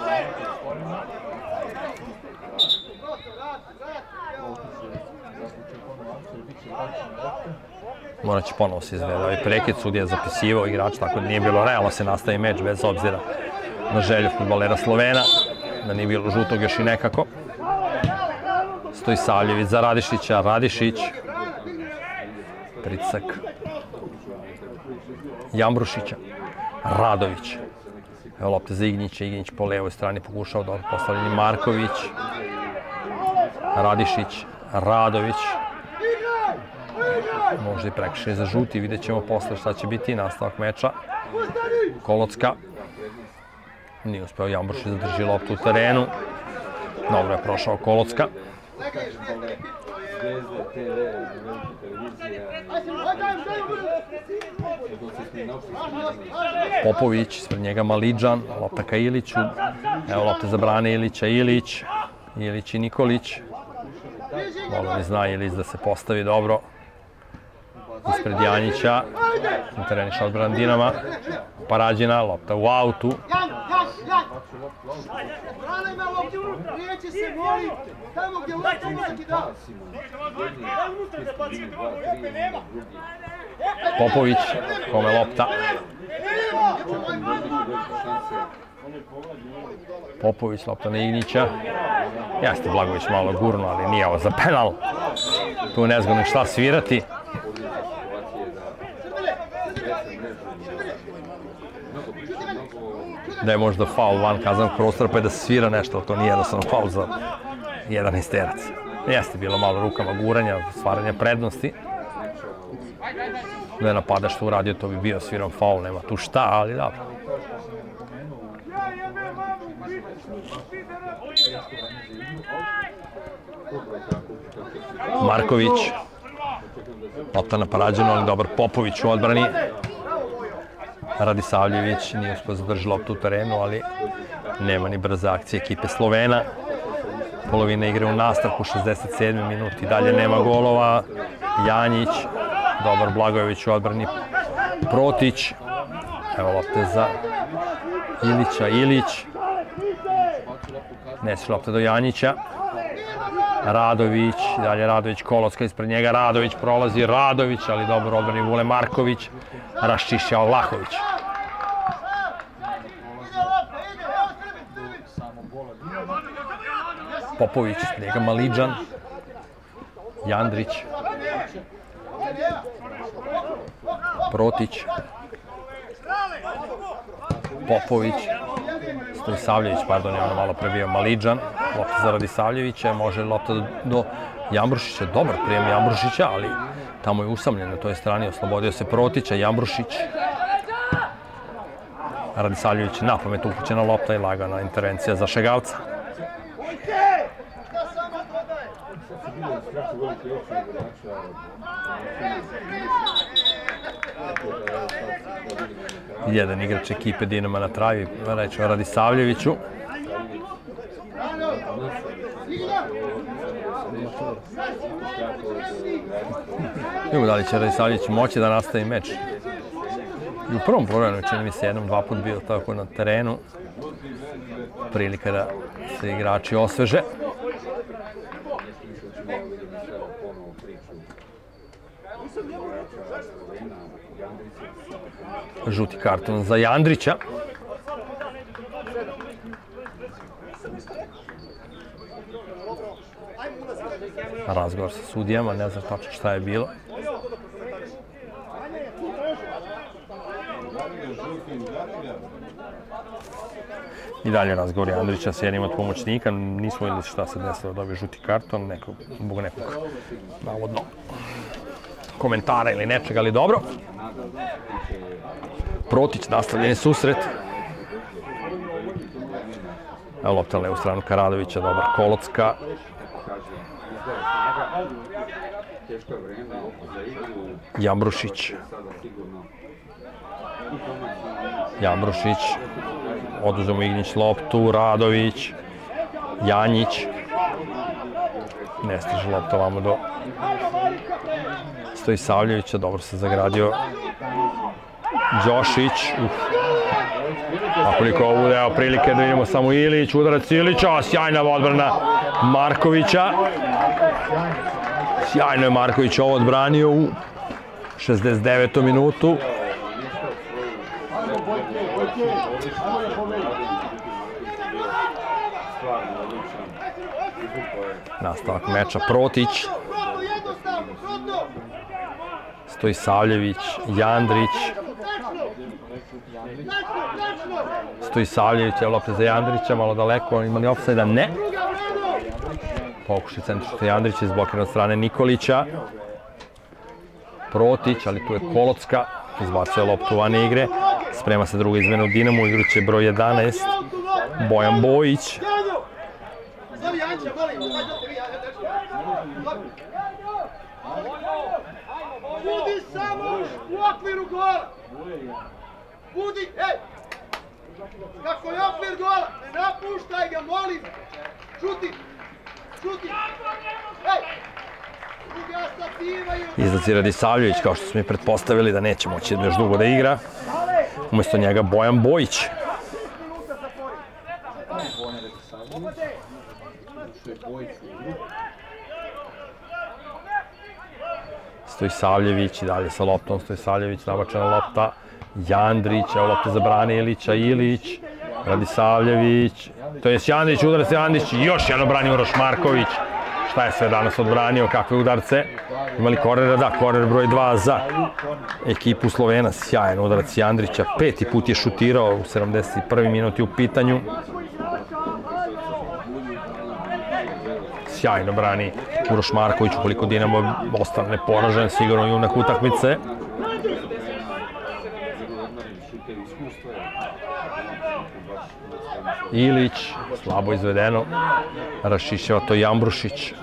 Morat će ponovo se izvede ovaj prekid, sudija zapisivao igrač, tako da nije bilo realno se nastavi meč bez obzira na želju fudbalera Slovena, da nije bilo žutog još i nekako. Stojisavljević za Radišića, Radišić. Pritisak Jambrušića, Radović. Evo lopte za Ignjića, Ignjić po levoj strani pokušao dobro postavljanje Marković. Radišić, Radović. Možda i prekršaj za žuti, vidjet ćemo posle šta će biti nastavak meča. Kolocka. Nije uspeo Jambrušić da drži loptu u terenu. Dobro je prošao Kolocka. Popović, ispred njega Malidžan, lopta ka Iliću. Evo lopte za brane Ilića, Ilić. Ilić i Nikolić. Dobro mi zna Ilić da se postavi dobro. Ispred Janjića. Interveniše odbran Dinama. Parađina, lopta u autu. Popović, kome lopta. Popović, lopta na Ignjića. Jeste Blagović malo gurno, ali nije ovo za penal. Tu ne zgodno šta svirati. Da je možda faul van kazanog prostora, pa je da se svira nešto, ali to nije jednostavno faul za jedan isterac. Jeste bilo malo rukama guranja, stvaranja prednosti. Da je napadač što uradio, to bi bio sviran faul, nema tu šta, ali dobro. Marković. Lopta na Parađinu, ali dobar Popović u odbrani. Radisavljević nije uspio zadrži loptu u terenu, ali nema ni brze akcije ekipe Slovena. Polovina igre u nastavku, šezdeset sedmi minut i dalje nema golova. Janjić, dobar Blagojević u odbrani. Protić. Evo lopte za Ilića, Ilić. Nesi lopte do Janjića. Radović, dalje Radović, Kolocka ispred njega, Radović prolazi, Radović, ali dobro odbrani Vule Marković, raščišćao Vlahović. Popović, ispred njega Malidžan, Jandrić, Protić, Popović, Stojisavljević, pardon, je ono malo pre bio Malidžan, lopta za Radisavljevića, može lopta do Jambrušića, dobar prijem Jambrušića, ali tamo je usamljen na toj strani, oslobodio se Protića, Jambrušić. Radisavljević na pamet upućena lopta i lagana intervencija za Šegavca. Jedan igrač ekipe Dinama na travi, reč o Radisavljeviću. Vidimo da li će Radisavljević moći da nastavi meč. I u prvom poluvremenu čini mi se jednom, dva put bio tako na terenu. Prilika da se igrači osveže. Žuti karton za Jandrića. Razgovor sa sudijama, ne znam tačno šta je bilo. I dalje razgovor Jandrića sa jednim od pomoćnika. Nismo vidjeli šta se desilo, dobio žuti karton, nekog, zbog nekog navodno komentara ili nečega, ali dobro. Protić, nastavljeni susret. Evo lopta na levu stranu Karadovića, dobar Kolocka. Jambrušić. Jambrušić. Oduzemo Ignić loptu, Radović. Janjić. Ne stiže lopta vamo do Stojisavljevića, dobro se zagradio Đošić. A koliko ovo bude, evo prilike da vidimo samo Ilić, udarac Ilića, sjajna odbrana Markovića. Sjajno je Marković ovo odbranio u šezdeset devetom minutu. Nastavak meča Protić. Stojisavljević, Jandrić. Stojisavljević, evo lopta za Jandrića, malo daleko, ima li ofsajda? Ne. Pokušaj centrišta Jandrića, izblokiran od strane Nikolića. Protić, ali tu je Kolocka, izbacuje loptu van igre. Sprema se druga izmena u Dinamu, igraće broj jedanaest, Bojan Bojić. Budi samo u okviru gola! Budi, ej! Kako je okvir gola, ne napuštaj ga, molim! Šuti! Šuti! Ej! Izlazi Radisavljević, kao što smo i pretpostavili da neće moći još dugo da igra. Umjesto njega Bojan Bojić. Stojisavljević i dalje sa loptom. Stojisavljević, nabačena lopta. Jandrić, evo lopta za brane Ilića, Ilić. Radisavljević. To je Jandrić, udarac Jandrić. Još jedno brani Uroš Marković. Šta je sve danas odbranio, kakve udarce. Imali kornera, da, korner broj dva za ekipu Slovena. Sjajan udarac Jandrića. Peti put je šutirao u sedamdeset prvi minuti u pitanju. Sjajno brani Uroš Marković, ukoliko Dinamo ostane poražen, sigurno junak utakmice. Ilić, slabo izvedeno. Rašišava to Jambrušić.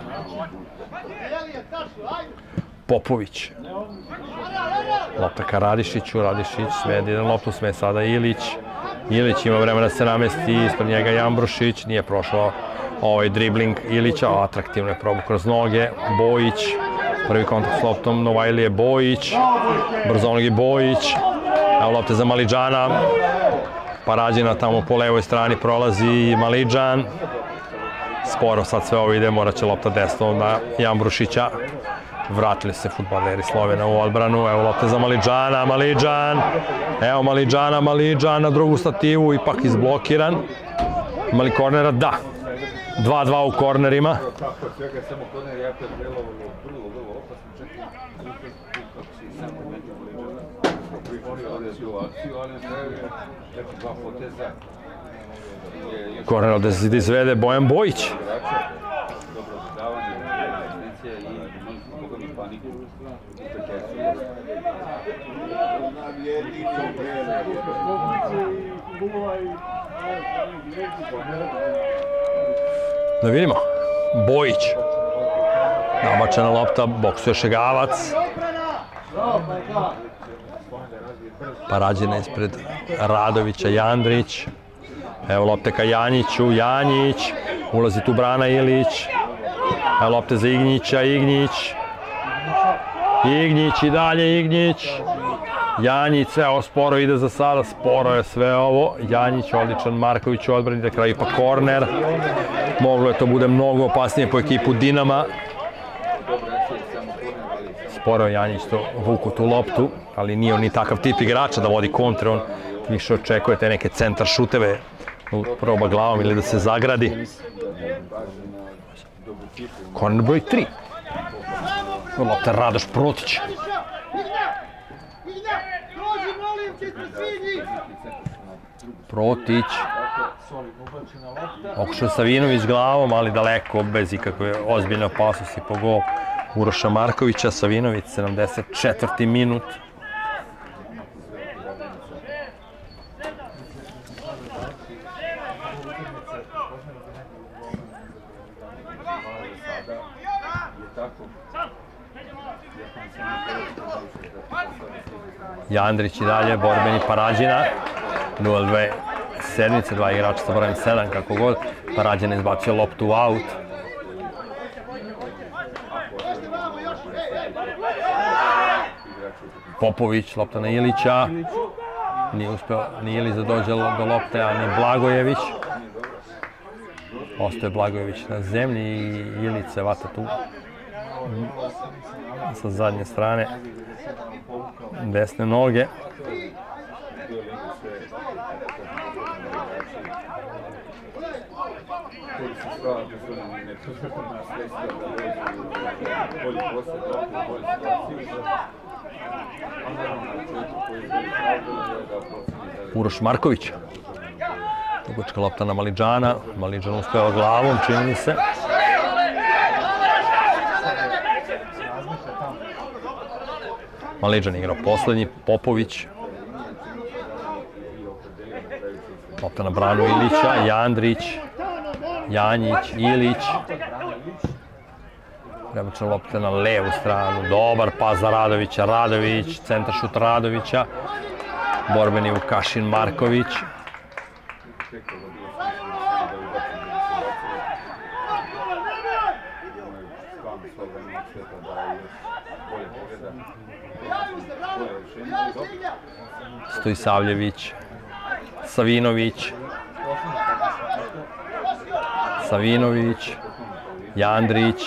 Popović. Lopta ka Radišiću, Radišić smedi jedan loptu, sme sada Ilić. Ilić ima vremena da se namesti, ispred njega Jambrušić, nije prošao ovaj dribling Ilića, atraktivno je probu kroz noge. Bojić, prvi kontakt s loptom, Novajlije Bojić, brzonogi Bojić. Evo lopte za Malidžana. Parađina tamo po levoj strani prolazi Malidžan. Sporo sad sve ovo ide, morat će lopta desno na Jambrušića. Vratili se fudbaleri Slovena u odbranu. Evo lopte za Malidžana, Malidžan. Evo Malidžana, Malidžan na drugu stativu, ipak izblokiran. Imali kornera? Da. dva dva u kornerima. Korner ovde se izvede Bojan Bojić. Dobro dodavanje, asistencije i imali smo Boga mi paniku u Petercu. Da vidimo. Bojić. Nabačena lopta, boksuje Šegavac. Parađina ispred Radovića, Jandrić. Evo lopte ka Janjiću, Janjić. Ulazi tu Brana Ilić. Evo lopte za Ignjića, Ignjić. Ignjić i dalje Ignjić. Janjić, sve ovo sporo ide za sada, sporo je sve ovo. Janjić, odličan, Marković u odbrani, da kraju ipak korner. Moglo je to bude mnogo opasnije po ekipu Dinama. Sporo je Janjić to vuku tu loptu, ali nije on ni takav tip igrača da vodi kontre, on više očekuje te neke centar šuteve, proba glavom ili da se zagradi. Korner broj tri. Lopta Radoš Protić. Protić. Okušao Savinović glavom, ali daleko, bez ikakve ozbiljne opasnosti po gol Uroša Markovića. Savinović, sedamdeset četvrti minut. Jandrić i dalje, borbeni Parađina. nula dve sedmice, dva igrača sa brojem sedam, kako god. Parađina izbacio loptu u aut. Popović, lopta na Ilića. Nije uspeo ni Ilić da dođe do lopte, a ni Blagojević. Ostaje Blagojević na zemlji i Ilić se vata tu sa zadnje strane desne noge. Uroš Marković. Dugačka lopta na Malidžana. Malidžan uspeva glavom, čini mi se. Malidžan igrao poslednji, Popović. Lopta na branu Ilića, Jandrić, Janjić, Ilić. Prebačena lopta na levu stranu, dobar pas za Radovića, Radović, centar šut Radovića. Borbeni Vukašin Marković. Stojisavljević, Savinović, Savinović, Jandrić,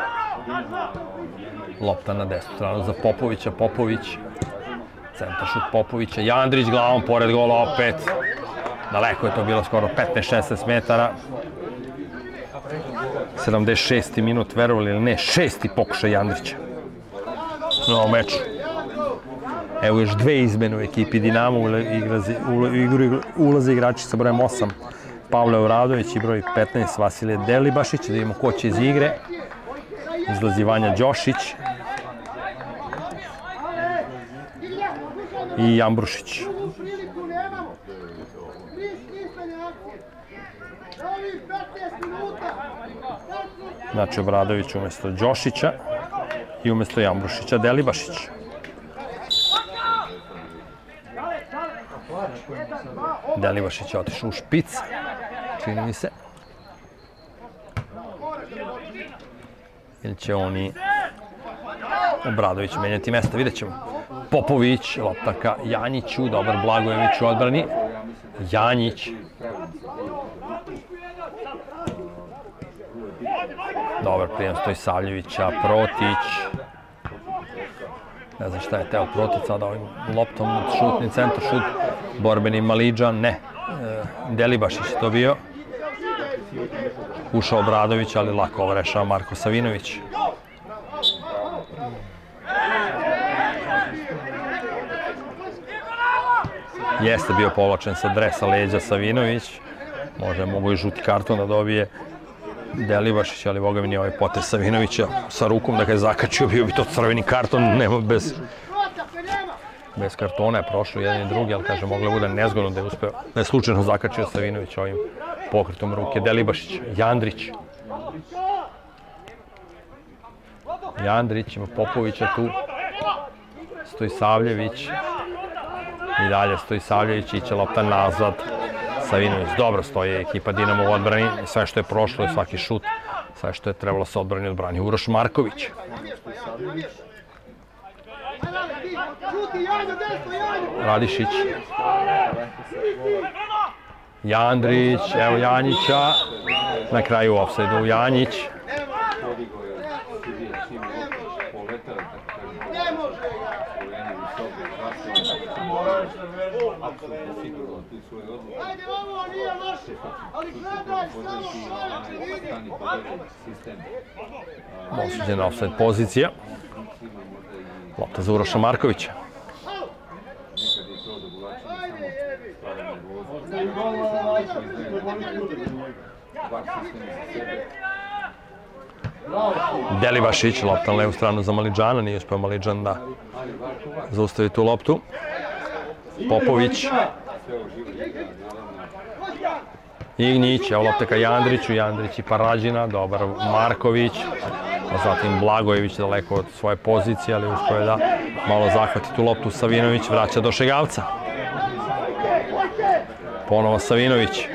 lopta na desnu stranu za Popovića, Popović, centar šut Popovića, Jandrić glavom pored gola opet, daleko je to bilo, skoro petnaest šesnaest metara. sedamdeset šesti minut, verovali ili ne, šesti pokušaj Jandrića na ovom meču. Evo još dve izmene u ekipi Dinamo, ulaze igrači sa brojem osam, Pavle Obradović i broj petnaest, Vasilije Delibašić. Da vidimo ko će iz igre. Izlazi Vanja Đošić i Jambrušić. Znači Obradović umjesto Đošića i umjesto Jambrušića Delibašić. Delibašić je otišao u špic, čini mi se. Ili će oni Obradović menjati mesta, vidjet ćemo. Popović, lopta ka Janjiću, dobar Blagojević u odbrani. Janjić. Dobar prijem Stojisavljevića, Protić. Ne znam šta je teo Protić sada ovim loptom, šutni centar, šut. Borbeni Malidžan, ne. Delibašić je to bio. Ušao Obradović, ali lako ovo rešava Marko Savinović. Jeste bio povlačen sa dresa leđa Savinović. Možda je mogo i žuti karton da dobije Delibašić, ali boga mi nije ovaj potez Savinovića sa rukom da ga je zakačio, bio bi to crveni karton, nema bez... Bez kartona je prošlo jedan i drugi, ali kaže, mogla bude nezgodno da je uspeo, da je slučajno zakačio Savinović ovim pokretom ruke. Delibašić, Jandrić. Jandrić ima Popovića tu. Stojisavljević. I dalje Stojisavljević, iće lopta nazad. Savinović, dobro stoji ekipa Dinamo u odbrani. Sve što je prošlo je svaki šut. Sve što je trebalo se odbrani odbrani. Uroš Marković. Radišić. Jandrić, evo Janjića. Na kraju ofsajdu Janjić. Osuđena ofsajd pozicija. Lopta za Uroša Markovića. Delibašić, lopta na levu stranu za Malidžana, nije uspeo Malidžan da zaustavi tu loptu. Popović. Ignjić, evo lopta ka Jandriću, Jandrić i Parađina, dobar Marković. Zatim Blagojević daleko od svoje pozicije, ali uspeo je da malo zahvati tu loptu. Savinović vraća do Šegavca. Ponovo Savinović.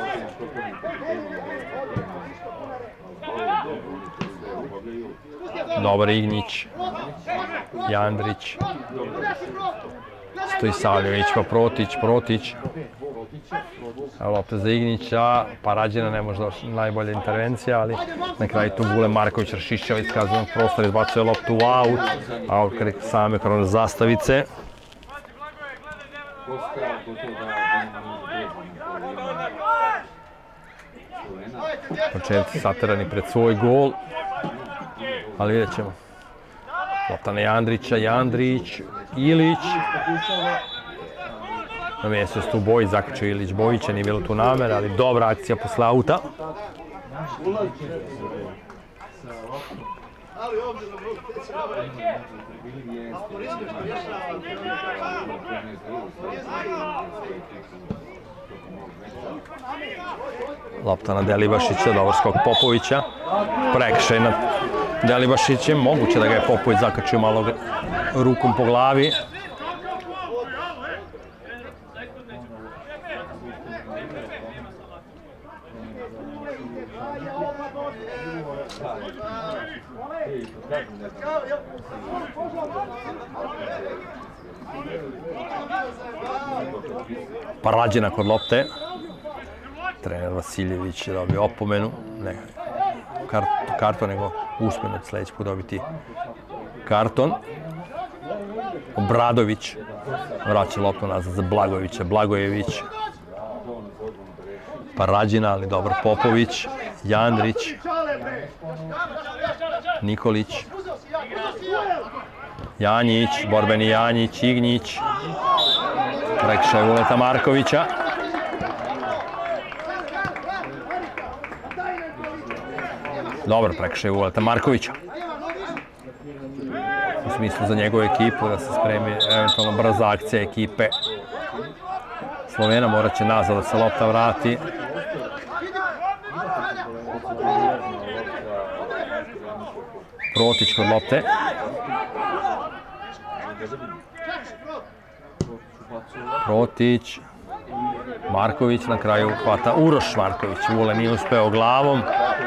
Dobar Ignjić. Jandrić. Stojisavljević pa Protić, Protić. Evo lopta za Ignjića, Parađina ne možda najbolja intervencija, ali na kraju tu Bule Marković rašišćava iz kaznenog prostora, izbacuje loptu u aut, aut same kroz zastavice. Početci saterani pred svoj gol, ali vidjet ćemo. Lopta na Jandrića, Jandrić, Ilić. Na mjestu su tu Bojić, zakačio Ilić Bojića, nije bilo tu namere, ali dobra akcija posle auta. Lopta na Delibašića, dobar skok Popovića. Prekršaj nad Delibašićem, moguće da ga je Popović zakačio malo rukom po glavi. Parađina kod lopte. Trener Vasiljević je dobio opomenu. Ne karton, nego usmeno sljedeći put dobiti karton. Obradović vraća loptu nazad za Blagojevića. Blagojević. Parađina, ali dobro Popović. Jandrić. Nikolić. Janjić, borbeni Janjić, Ignjić. Prekršaj Vuleta Markovića. Dobar prekršaj Vuleta Markovića. U smislu za njegovu ekipu da se spremi eventualno brza akcija ekipe Slovena. Morat će nazad da se lopta vrati. Protić kod lopte. Protić. Marković na kraju hvata Uroš Marković. Vule nije uspeo glavom.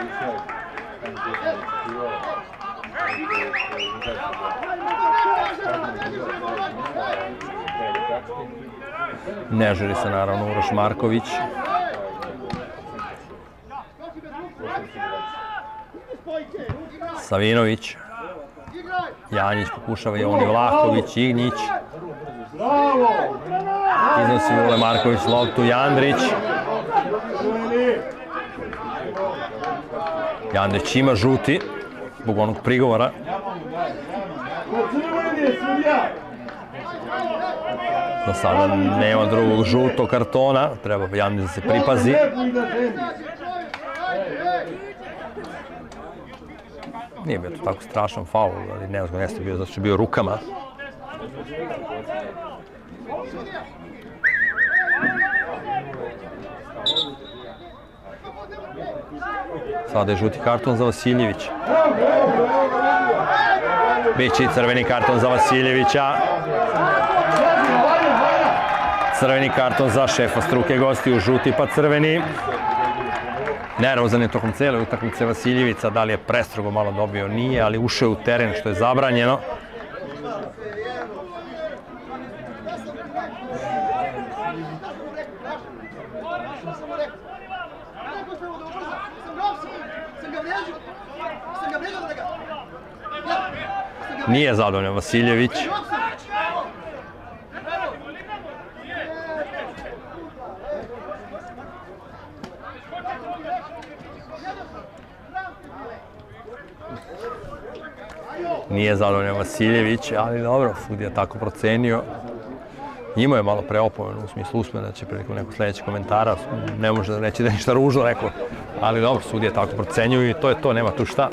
Ne žuri se naravno Uroš Marković. Savinović. Janjić pokušava Jovan Vlahović, Ignjić. Iznosi Vule Marković loptu, Jandrić. Jandrić ima žuti zbog onog prigovora. Do sada nema drugog žutog kartona, treba Janjić da se pripazi. Nije bio to tako strašan faul, ali nezgodno jeste bio zato što je bio rukama. Sada je žuti karton za Vasiljevića. Biće i crveni karton za Vasiljevića. Crveni karton za šefa struke gostiju, žuti pa crveni. Nervozan je tokom cele utakmice Vasiljevića, da li je prestrogo malo dobio, nije, ali ušao je u teren što je zabranjeno. Nije zadovoljan Vasiljević. Nije zadovoljan Vasiljević, ali dobro, sudija tako procenio. Imao je malo preopomenu u smislu usmena, da će prilikom nekog sljedećeg komentara, ne može reći da je ništa ružno rekao, ali dobro, sudija tako procenjuju i to je to, nema tu šta.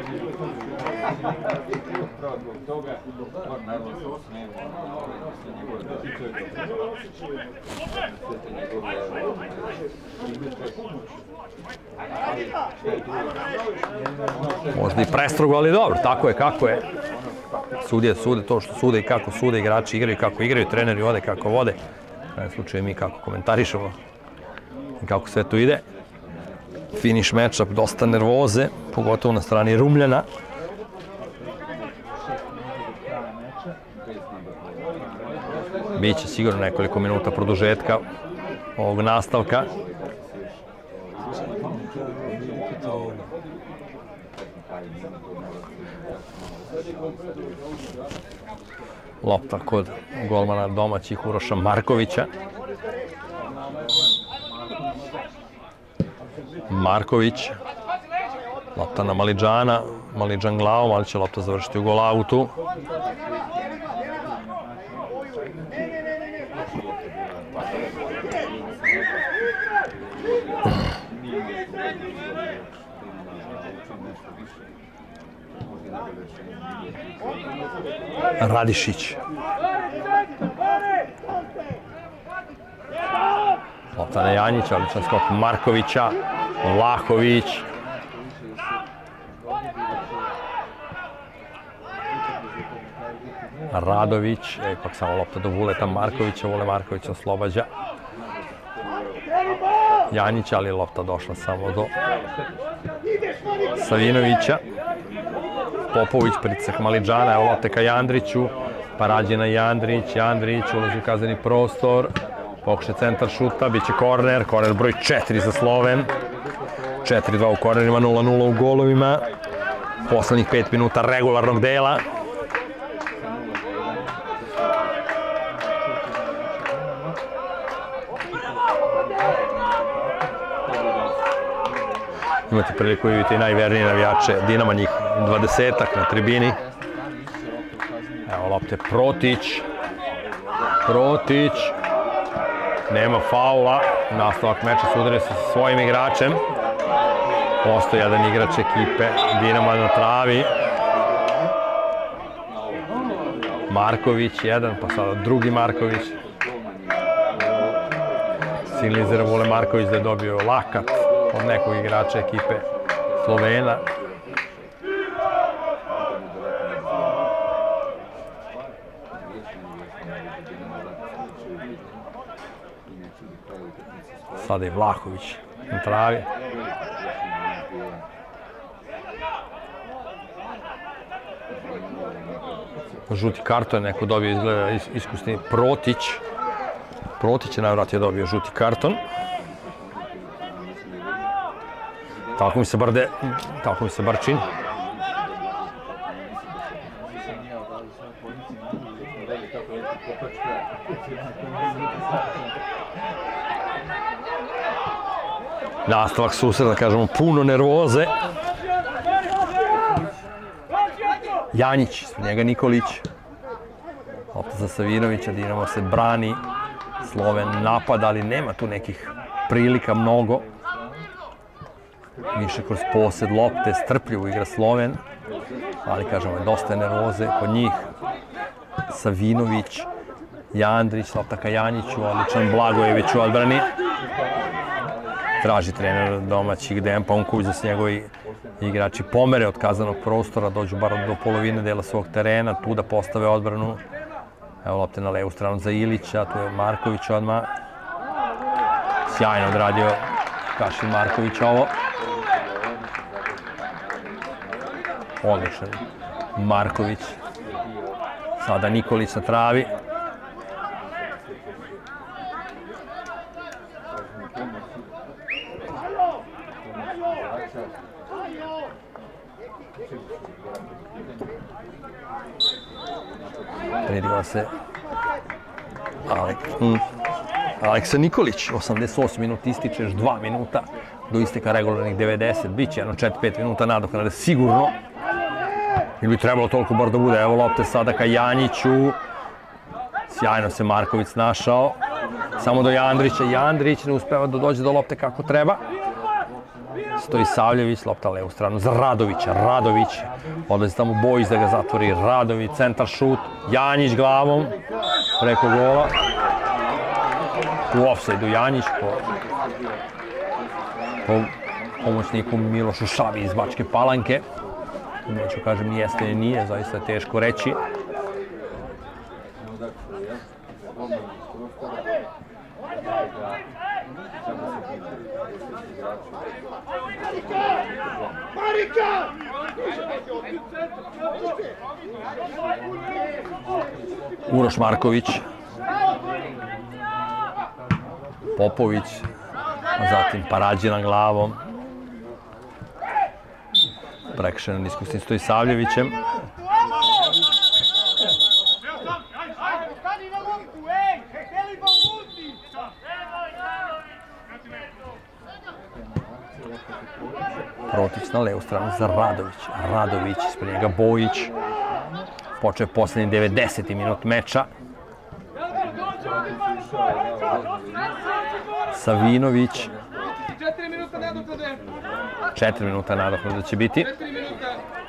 Možda i prestrogo, ali dobro, tako je kako je. Sudije sude to što sude i kako sude, igrači igraju kako igraju, treneri vode kako vode. U ovom slučaju mi kako komentarišemo i kako sve to ide. Finish matchup, dosta nervoze, pogotovo na strani Rumljana. Biće sigurno nekoliko minuta produžetka ovog nastavka. Lopta kod golmana domaćih Uroša Markovića. Marković. Lopta na Malidžana. Malidžan glavom, ali će lopta završiti u golautu. Radišić. Lopta na Janjića, odličan skok Markovića. Vlahović. Radović. Ipak samo lopta do Vuleta Markovića. Vule Marković oslobađa Janjića, ali lopta došla samo do Savinovića. Popović, pritisak Malidžana, evo lopte ka Jandriću, pa Rađena Jandrić, Jandrić ulazi u kazneni prostor, pokušaj centar šuta, bit će korner, korner broj četiri za Sloven, četiri dva u kornerima, nula nula u golovima, poslednjih pet minuta regularnog dela. Imate priliku vidjeti i najvernije navijače Dinama, njih dvadesetak na tribini. Evo lopte Protić. Protić. Nema faula. Nastavak meča sudari se sa svojim igračem. Postoji jedan igrač ekipe Dinama na travi. Marković jedan, pa sada drugi Marković. Signalizira Vule Marković da je dobio lakat od nekog igrača ekipe Slovena. Sada je Vlahović na travi. Žuti karton, neko dobio izgleda iskusni Protić. Protić je najvratnije dobio žuti karton. Tako mi se bar de, tako mi se bar čini. Nastavak susreta, da kažemo, puno nervoze. Janjić, ispred njega Nikolić. Lopta za Savinovića, Dinamo se brani, Sloven napada, ali nema tu nekih prilika mnogo. Više kroz posed lopte, strpljivo igra Sloven, ali kažemo, dosta je nervoze kod njih. Savinović, Jandrić, lopta ka Janjiću, odličan Blagojević u odbrani. Traži trener domaći Dejan Paunković da se njegovi igrači pomere od kazanog prostora, dođu bar do polovine dela svog terena, tu da postave odbranu. Evo lopte na levu stranu za Ilića, tu je Marković odmah. Sjajno odradio Kašin Marković ovo. Odličan Marković. Sada Nikolić na travi. Pridigao se Aleksa Nikolić, osamdeset osmi minut ističe, još dva minuta do isteka regularnih devedeset, bit će jedno četiri pet minuta nadoknade sigurno. Ili bi trebalo toliko bar da bude, evo lopte sada ka Janjiću, sjajno se Marković snašao, samo do Jandrića, Jandrić ne uspeva da dođe do lopte kako treba. Stoji Savljević, lopta levu stranu za Radovića, Radović, odlazi tamo Bojić da ga zatvori, Radović, centar šut, Janjić glavom, preko gola. U ofsajdu Janjić po, po pomoćniku Milošu Šavi iz Bačke Palanke. Neću kažem ni jeste ni nije, zaista je teško reći. Uroš Marković, Popović, a zatim Parađina glavom. Prekršen iskusni stoji Savljevićem. Protić na levu stranu za Radović. Radović, ispred njega Bojić. Počeo je poslednji devedeseti minut meča. Savinović. Četiri minuta nadoknade. Četiri minuta nadoknade će biti. Četiri minuta.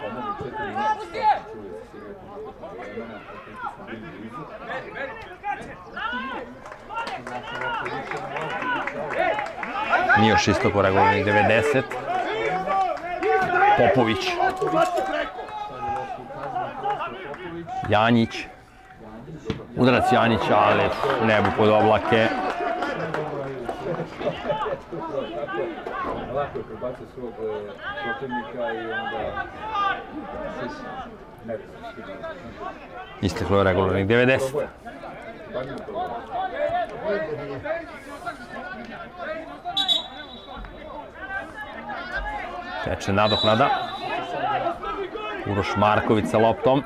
Nije još istoko regularnih devedeset. Popović. Janjić. Udarac Janjića, ali nebo pod oblake. Lako je prebacio svog protivnika i onda isteklo je regularnih devedeset. Teče nadoknada. Uroš Marković sa loptom.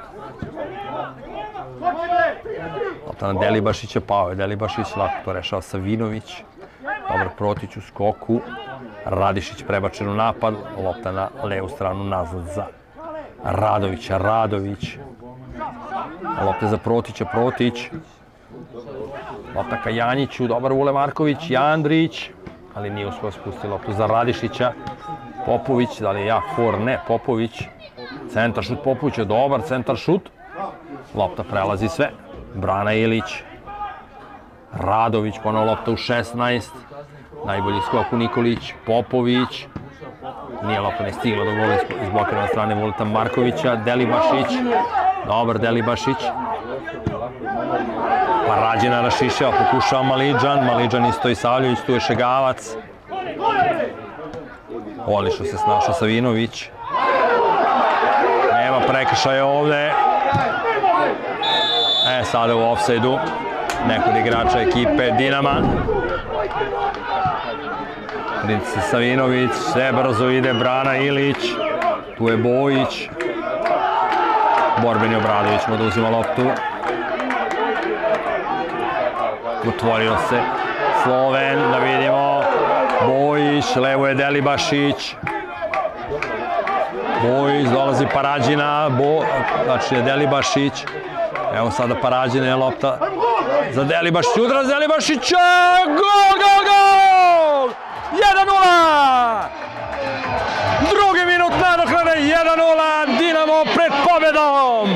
Lopta na Delibašića, pao je Delibašić, lako to rešao Savinović. Dobar Protić u skoku. Radišić prebačen u napad, lopta na levu stranu nazad za Radovića, Radović. Lopta za Protića, Protić. Lopta ka Janjiću, dobar Vule Marković, Jandrić, ali nije uspio spustiti loptu za Radišića. Popović, da li je jak for? Ne, Popović. Centar šut Popovića, dobar centar šut. Lopta prelazi sve. Brana Ilić. Radović, ponovo lopta u šesnaest. Najbolji skok u Nikolić, Popović. Nije lopta ne stigla do gola izblokirana strane Vuleta Markovića. Delibašić. Dobar Delibašić. Parađina rašišava, pokušava Malidžan. Malidžan isto i Savljević, tu je Šegavac. Odlično se snašao Savinović. Nema prekršaja ovde. E, sada u ofsajdu. Neko od igrača ekipe Dinama. Prince Savinović, sve brzo ide, Brana Ilić. Tu je Bojić. Borbeni Obradović mu da uzima loptu. Otvorio se Sloven, da vidimo. Bojić, levo je Delibašić. Bojić, dolazi Parađina, Bo, znači je Delibašić. Evo sada Parađine, lopta za Delibašića, udarac Delibašića, gol, gol, gol! jedan nula! Drugi minut nadoknade, jedan nula, Dinamo pred pobedom!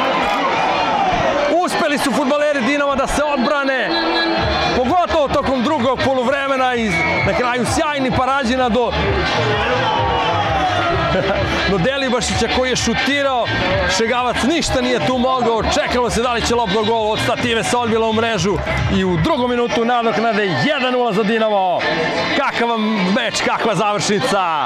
Uspeli su fudbaleri Dinama da se odbrane, pogotovo tokom drugog poluvremena i na kraju sjajni Parađina do do Delibašića koji je šutirao. Šegavac ništa nije tu mogao, čekalo se da li će lopta gol, od stative se odbila u mrežu i u drugom minutu nadoknade jedan nula za Dinamo. Kakav meč, kakva završnica!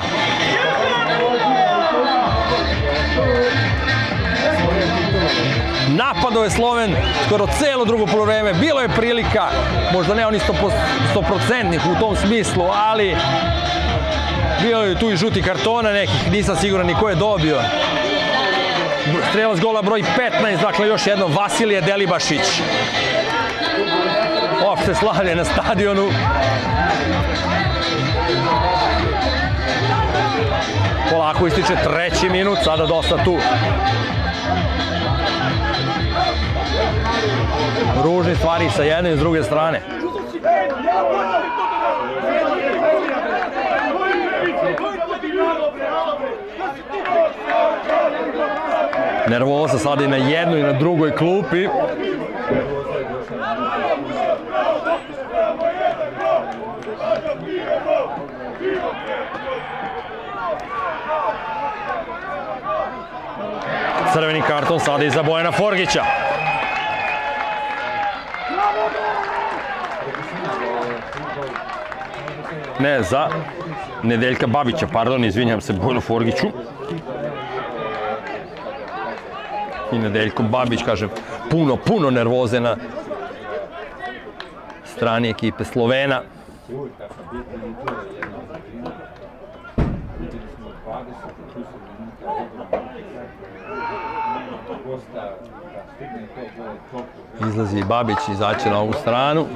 Napadao je Sloven skoro celo drugo poluvreme, bilo je prilika, možda ne oni sto procentnih u tom smislu, ali bilo je tu i žuti kartona nekih, nisam siguran ni ko je dobio. Strelac gola broj petnaest, dakle još jednom Vasilije Delibašić. Opšte slavlje na stadionu. Polako ističe treći minut, sada dosta tu. Ružni stvari sa jedne i s druge strane. Nervoza sada i na jednoj i na drugoj klupi. Crveni karton sada i za Bojana Forgića. Ne, za Nedeljka Babića, pardon, izvinjam se Bojanu Forgiću. I Nedeljko Babić, kažem, puno, puno nervoze na strani ekipe Slovena. Izlazi i Babić, izaće na ovu stranu.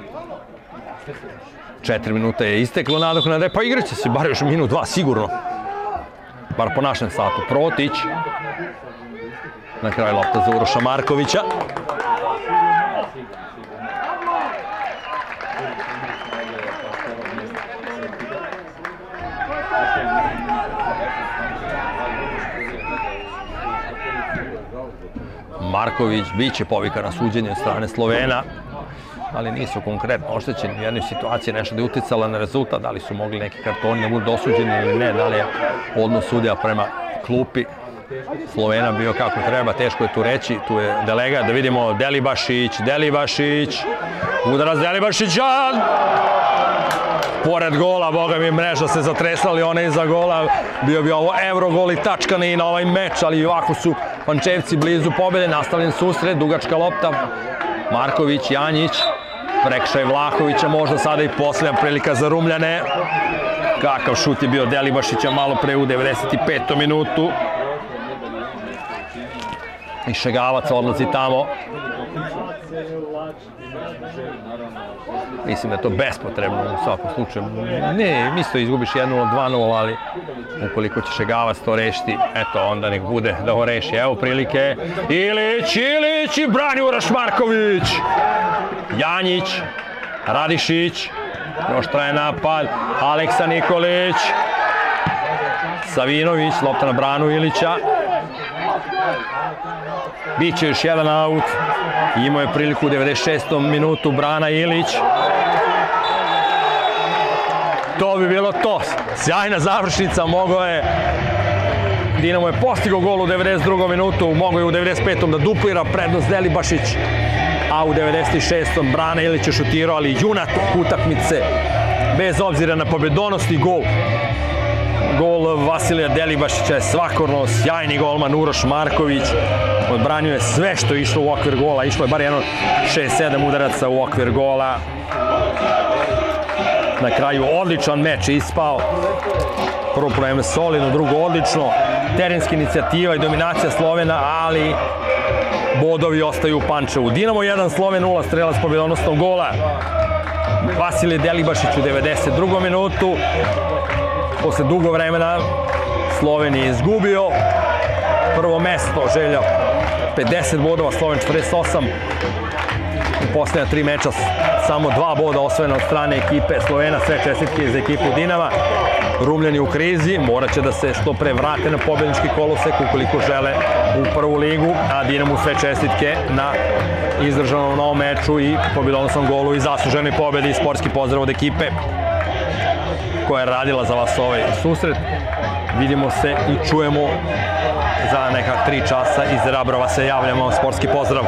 Četiri minuta je isteklo nadoknade, pa igraće se bar još minut, dva, sigurno. Bar po našem satu. Protić. Na kraju lopta za Uroša Markovića. Marković biće povika na suđenje od strane Slovena, ali nisu konkretno oštećeni u jednoj situaciji, nešto da je uticala na rezultat, da li su mogli neki kartoni da budu dosuđeni ili ne, da li je odnos sudija prema klupi Slovena bio kako treba, teško je tu reći, tu je delegat, da vidimo Delibašić, Delibašić, udarac Delibašića, pored gola, boga mi mreža se zatresali, ona iza gola, bio bi ovo Eurogol i tačkan i na ovaj meč, ali ovako su Pančevci blizu pobjede, nastavljen susret, dugačka lopta, Marković, Janjić, prekršaj Vlahovića, možda sada i posljednja prilika za Rumljane. Kakav šut je bio Delibašića malo pre u devedeset petom minutu. I Šegavac odlazi tamo. Mislim da je to bespotrebno u svakom slučaju. Ne, isto izgubiš jedan nula, dva nula, ali ukoliko će Šegavac to rešiti, eto, onda nek bude da ho reši. Evo prilike. Ilić, Ilić i brani Uroš Marković. Janjić, Radišić, još traje napad, Aleksa Nikolić, Savinović, lopta na branu Ilića. Biće još jedan aut, imao je priliku u devedeset šestom minutu brana Ilić. To bi bilo to, sjajna završnica, mogao je, Dinamo je postigao gol u devedeset drugom minutu, mogao je u devedeset petom da duplira prednost Delibašić, a u devedeset šestom Brana Ilić je šutirao, ali junak utakmice, bez obzira na pobjedonosni gol. Gol Vasilija Delibašića je svakorno sjajni golman Uroš Marković. Odbranio je sve što je išlo u okvir gola. Išlo je bar jedno šest sedam udaraca u okvir gola. Na kraju odličan meč je ispao. Prvo probleme solidno, drugo odlično. Terenska inicijativa i dominacija Slovena, ali bodovi ostaju u Pančevu. Dinamo jedan, Sloven nula, strelac pobjedonosnog gola. Vasilije Delibašić u devedeset drugom minutu. Posle dugo vremena Sloven je izgubio prvo mesto, želja pedeset bodova, Sloven četrdeset osam. U posljednja tri meča samo dva boda osvojena od strane ekipe Slovena, sve čestitke za ekipu Dinama. Rumljani u krizi, morat će da se što pre vrate na pobjednički kolosek ukoliko žele u prvu ligu, a Dinamu sve čestitke na izdržanom novom meču i pobjedonosnom golu i zasluženoj pobjedi. Sportski pozdrav od ekipe koja je radila za vas ovaj susret. Vidimo se i čujemo za neka tri časa. Iz Rabrova se javljamo. Sportski pozdrav.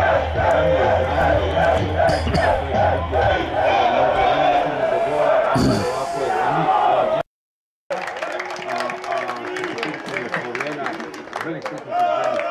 Velik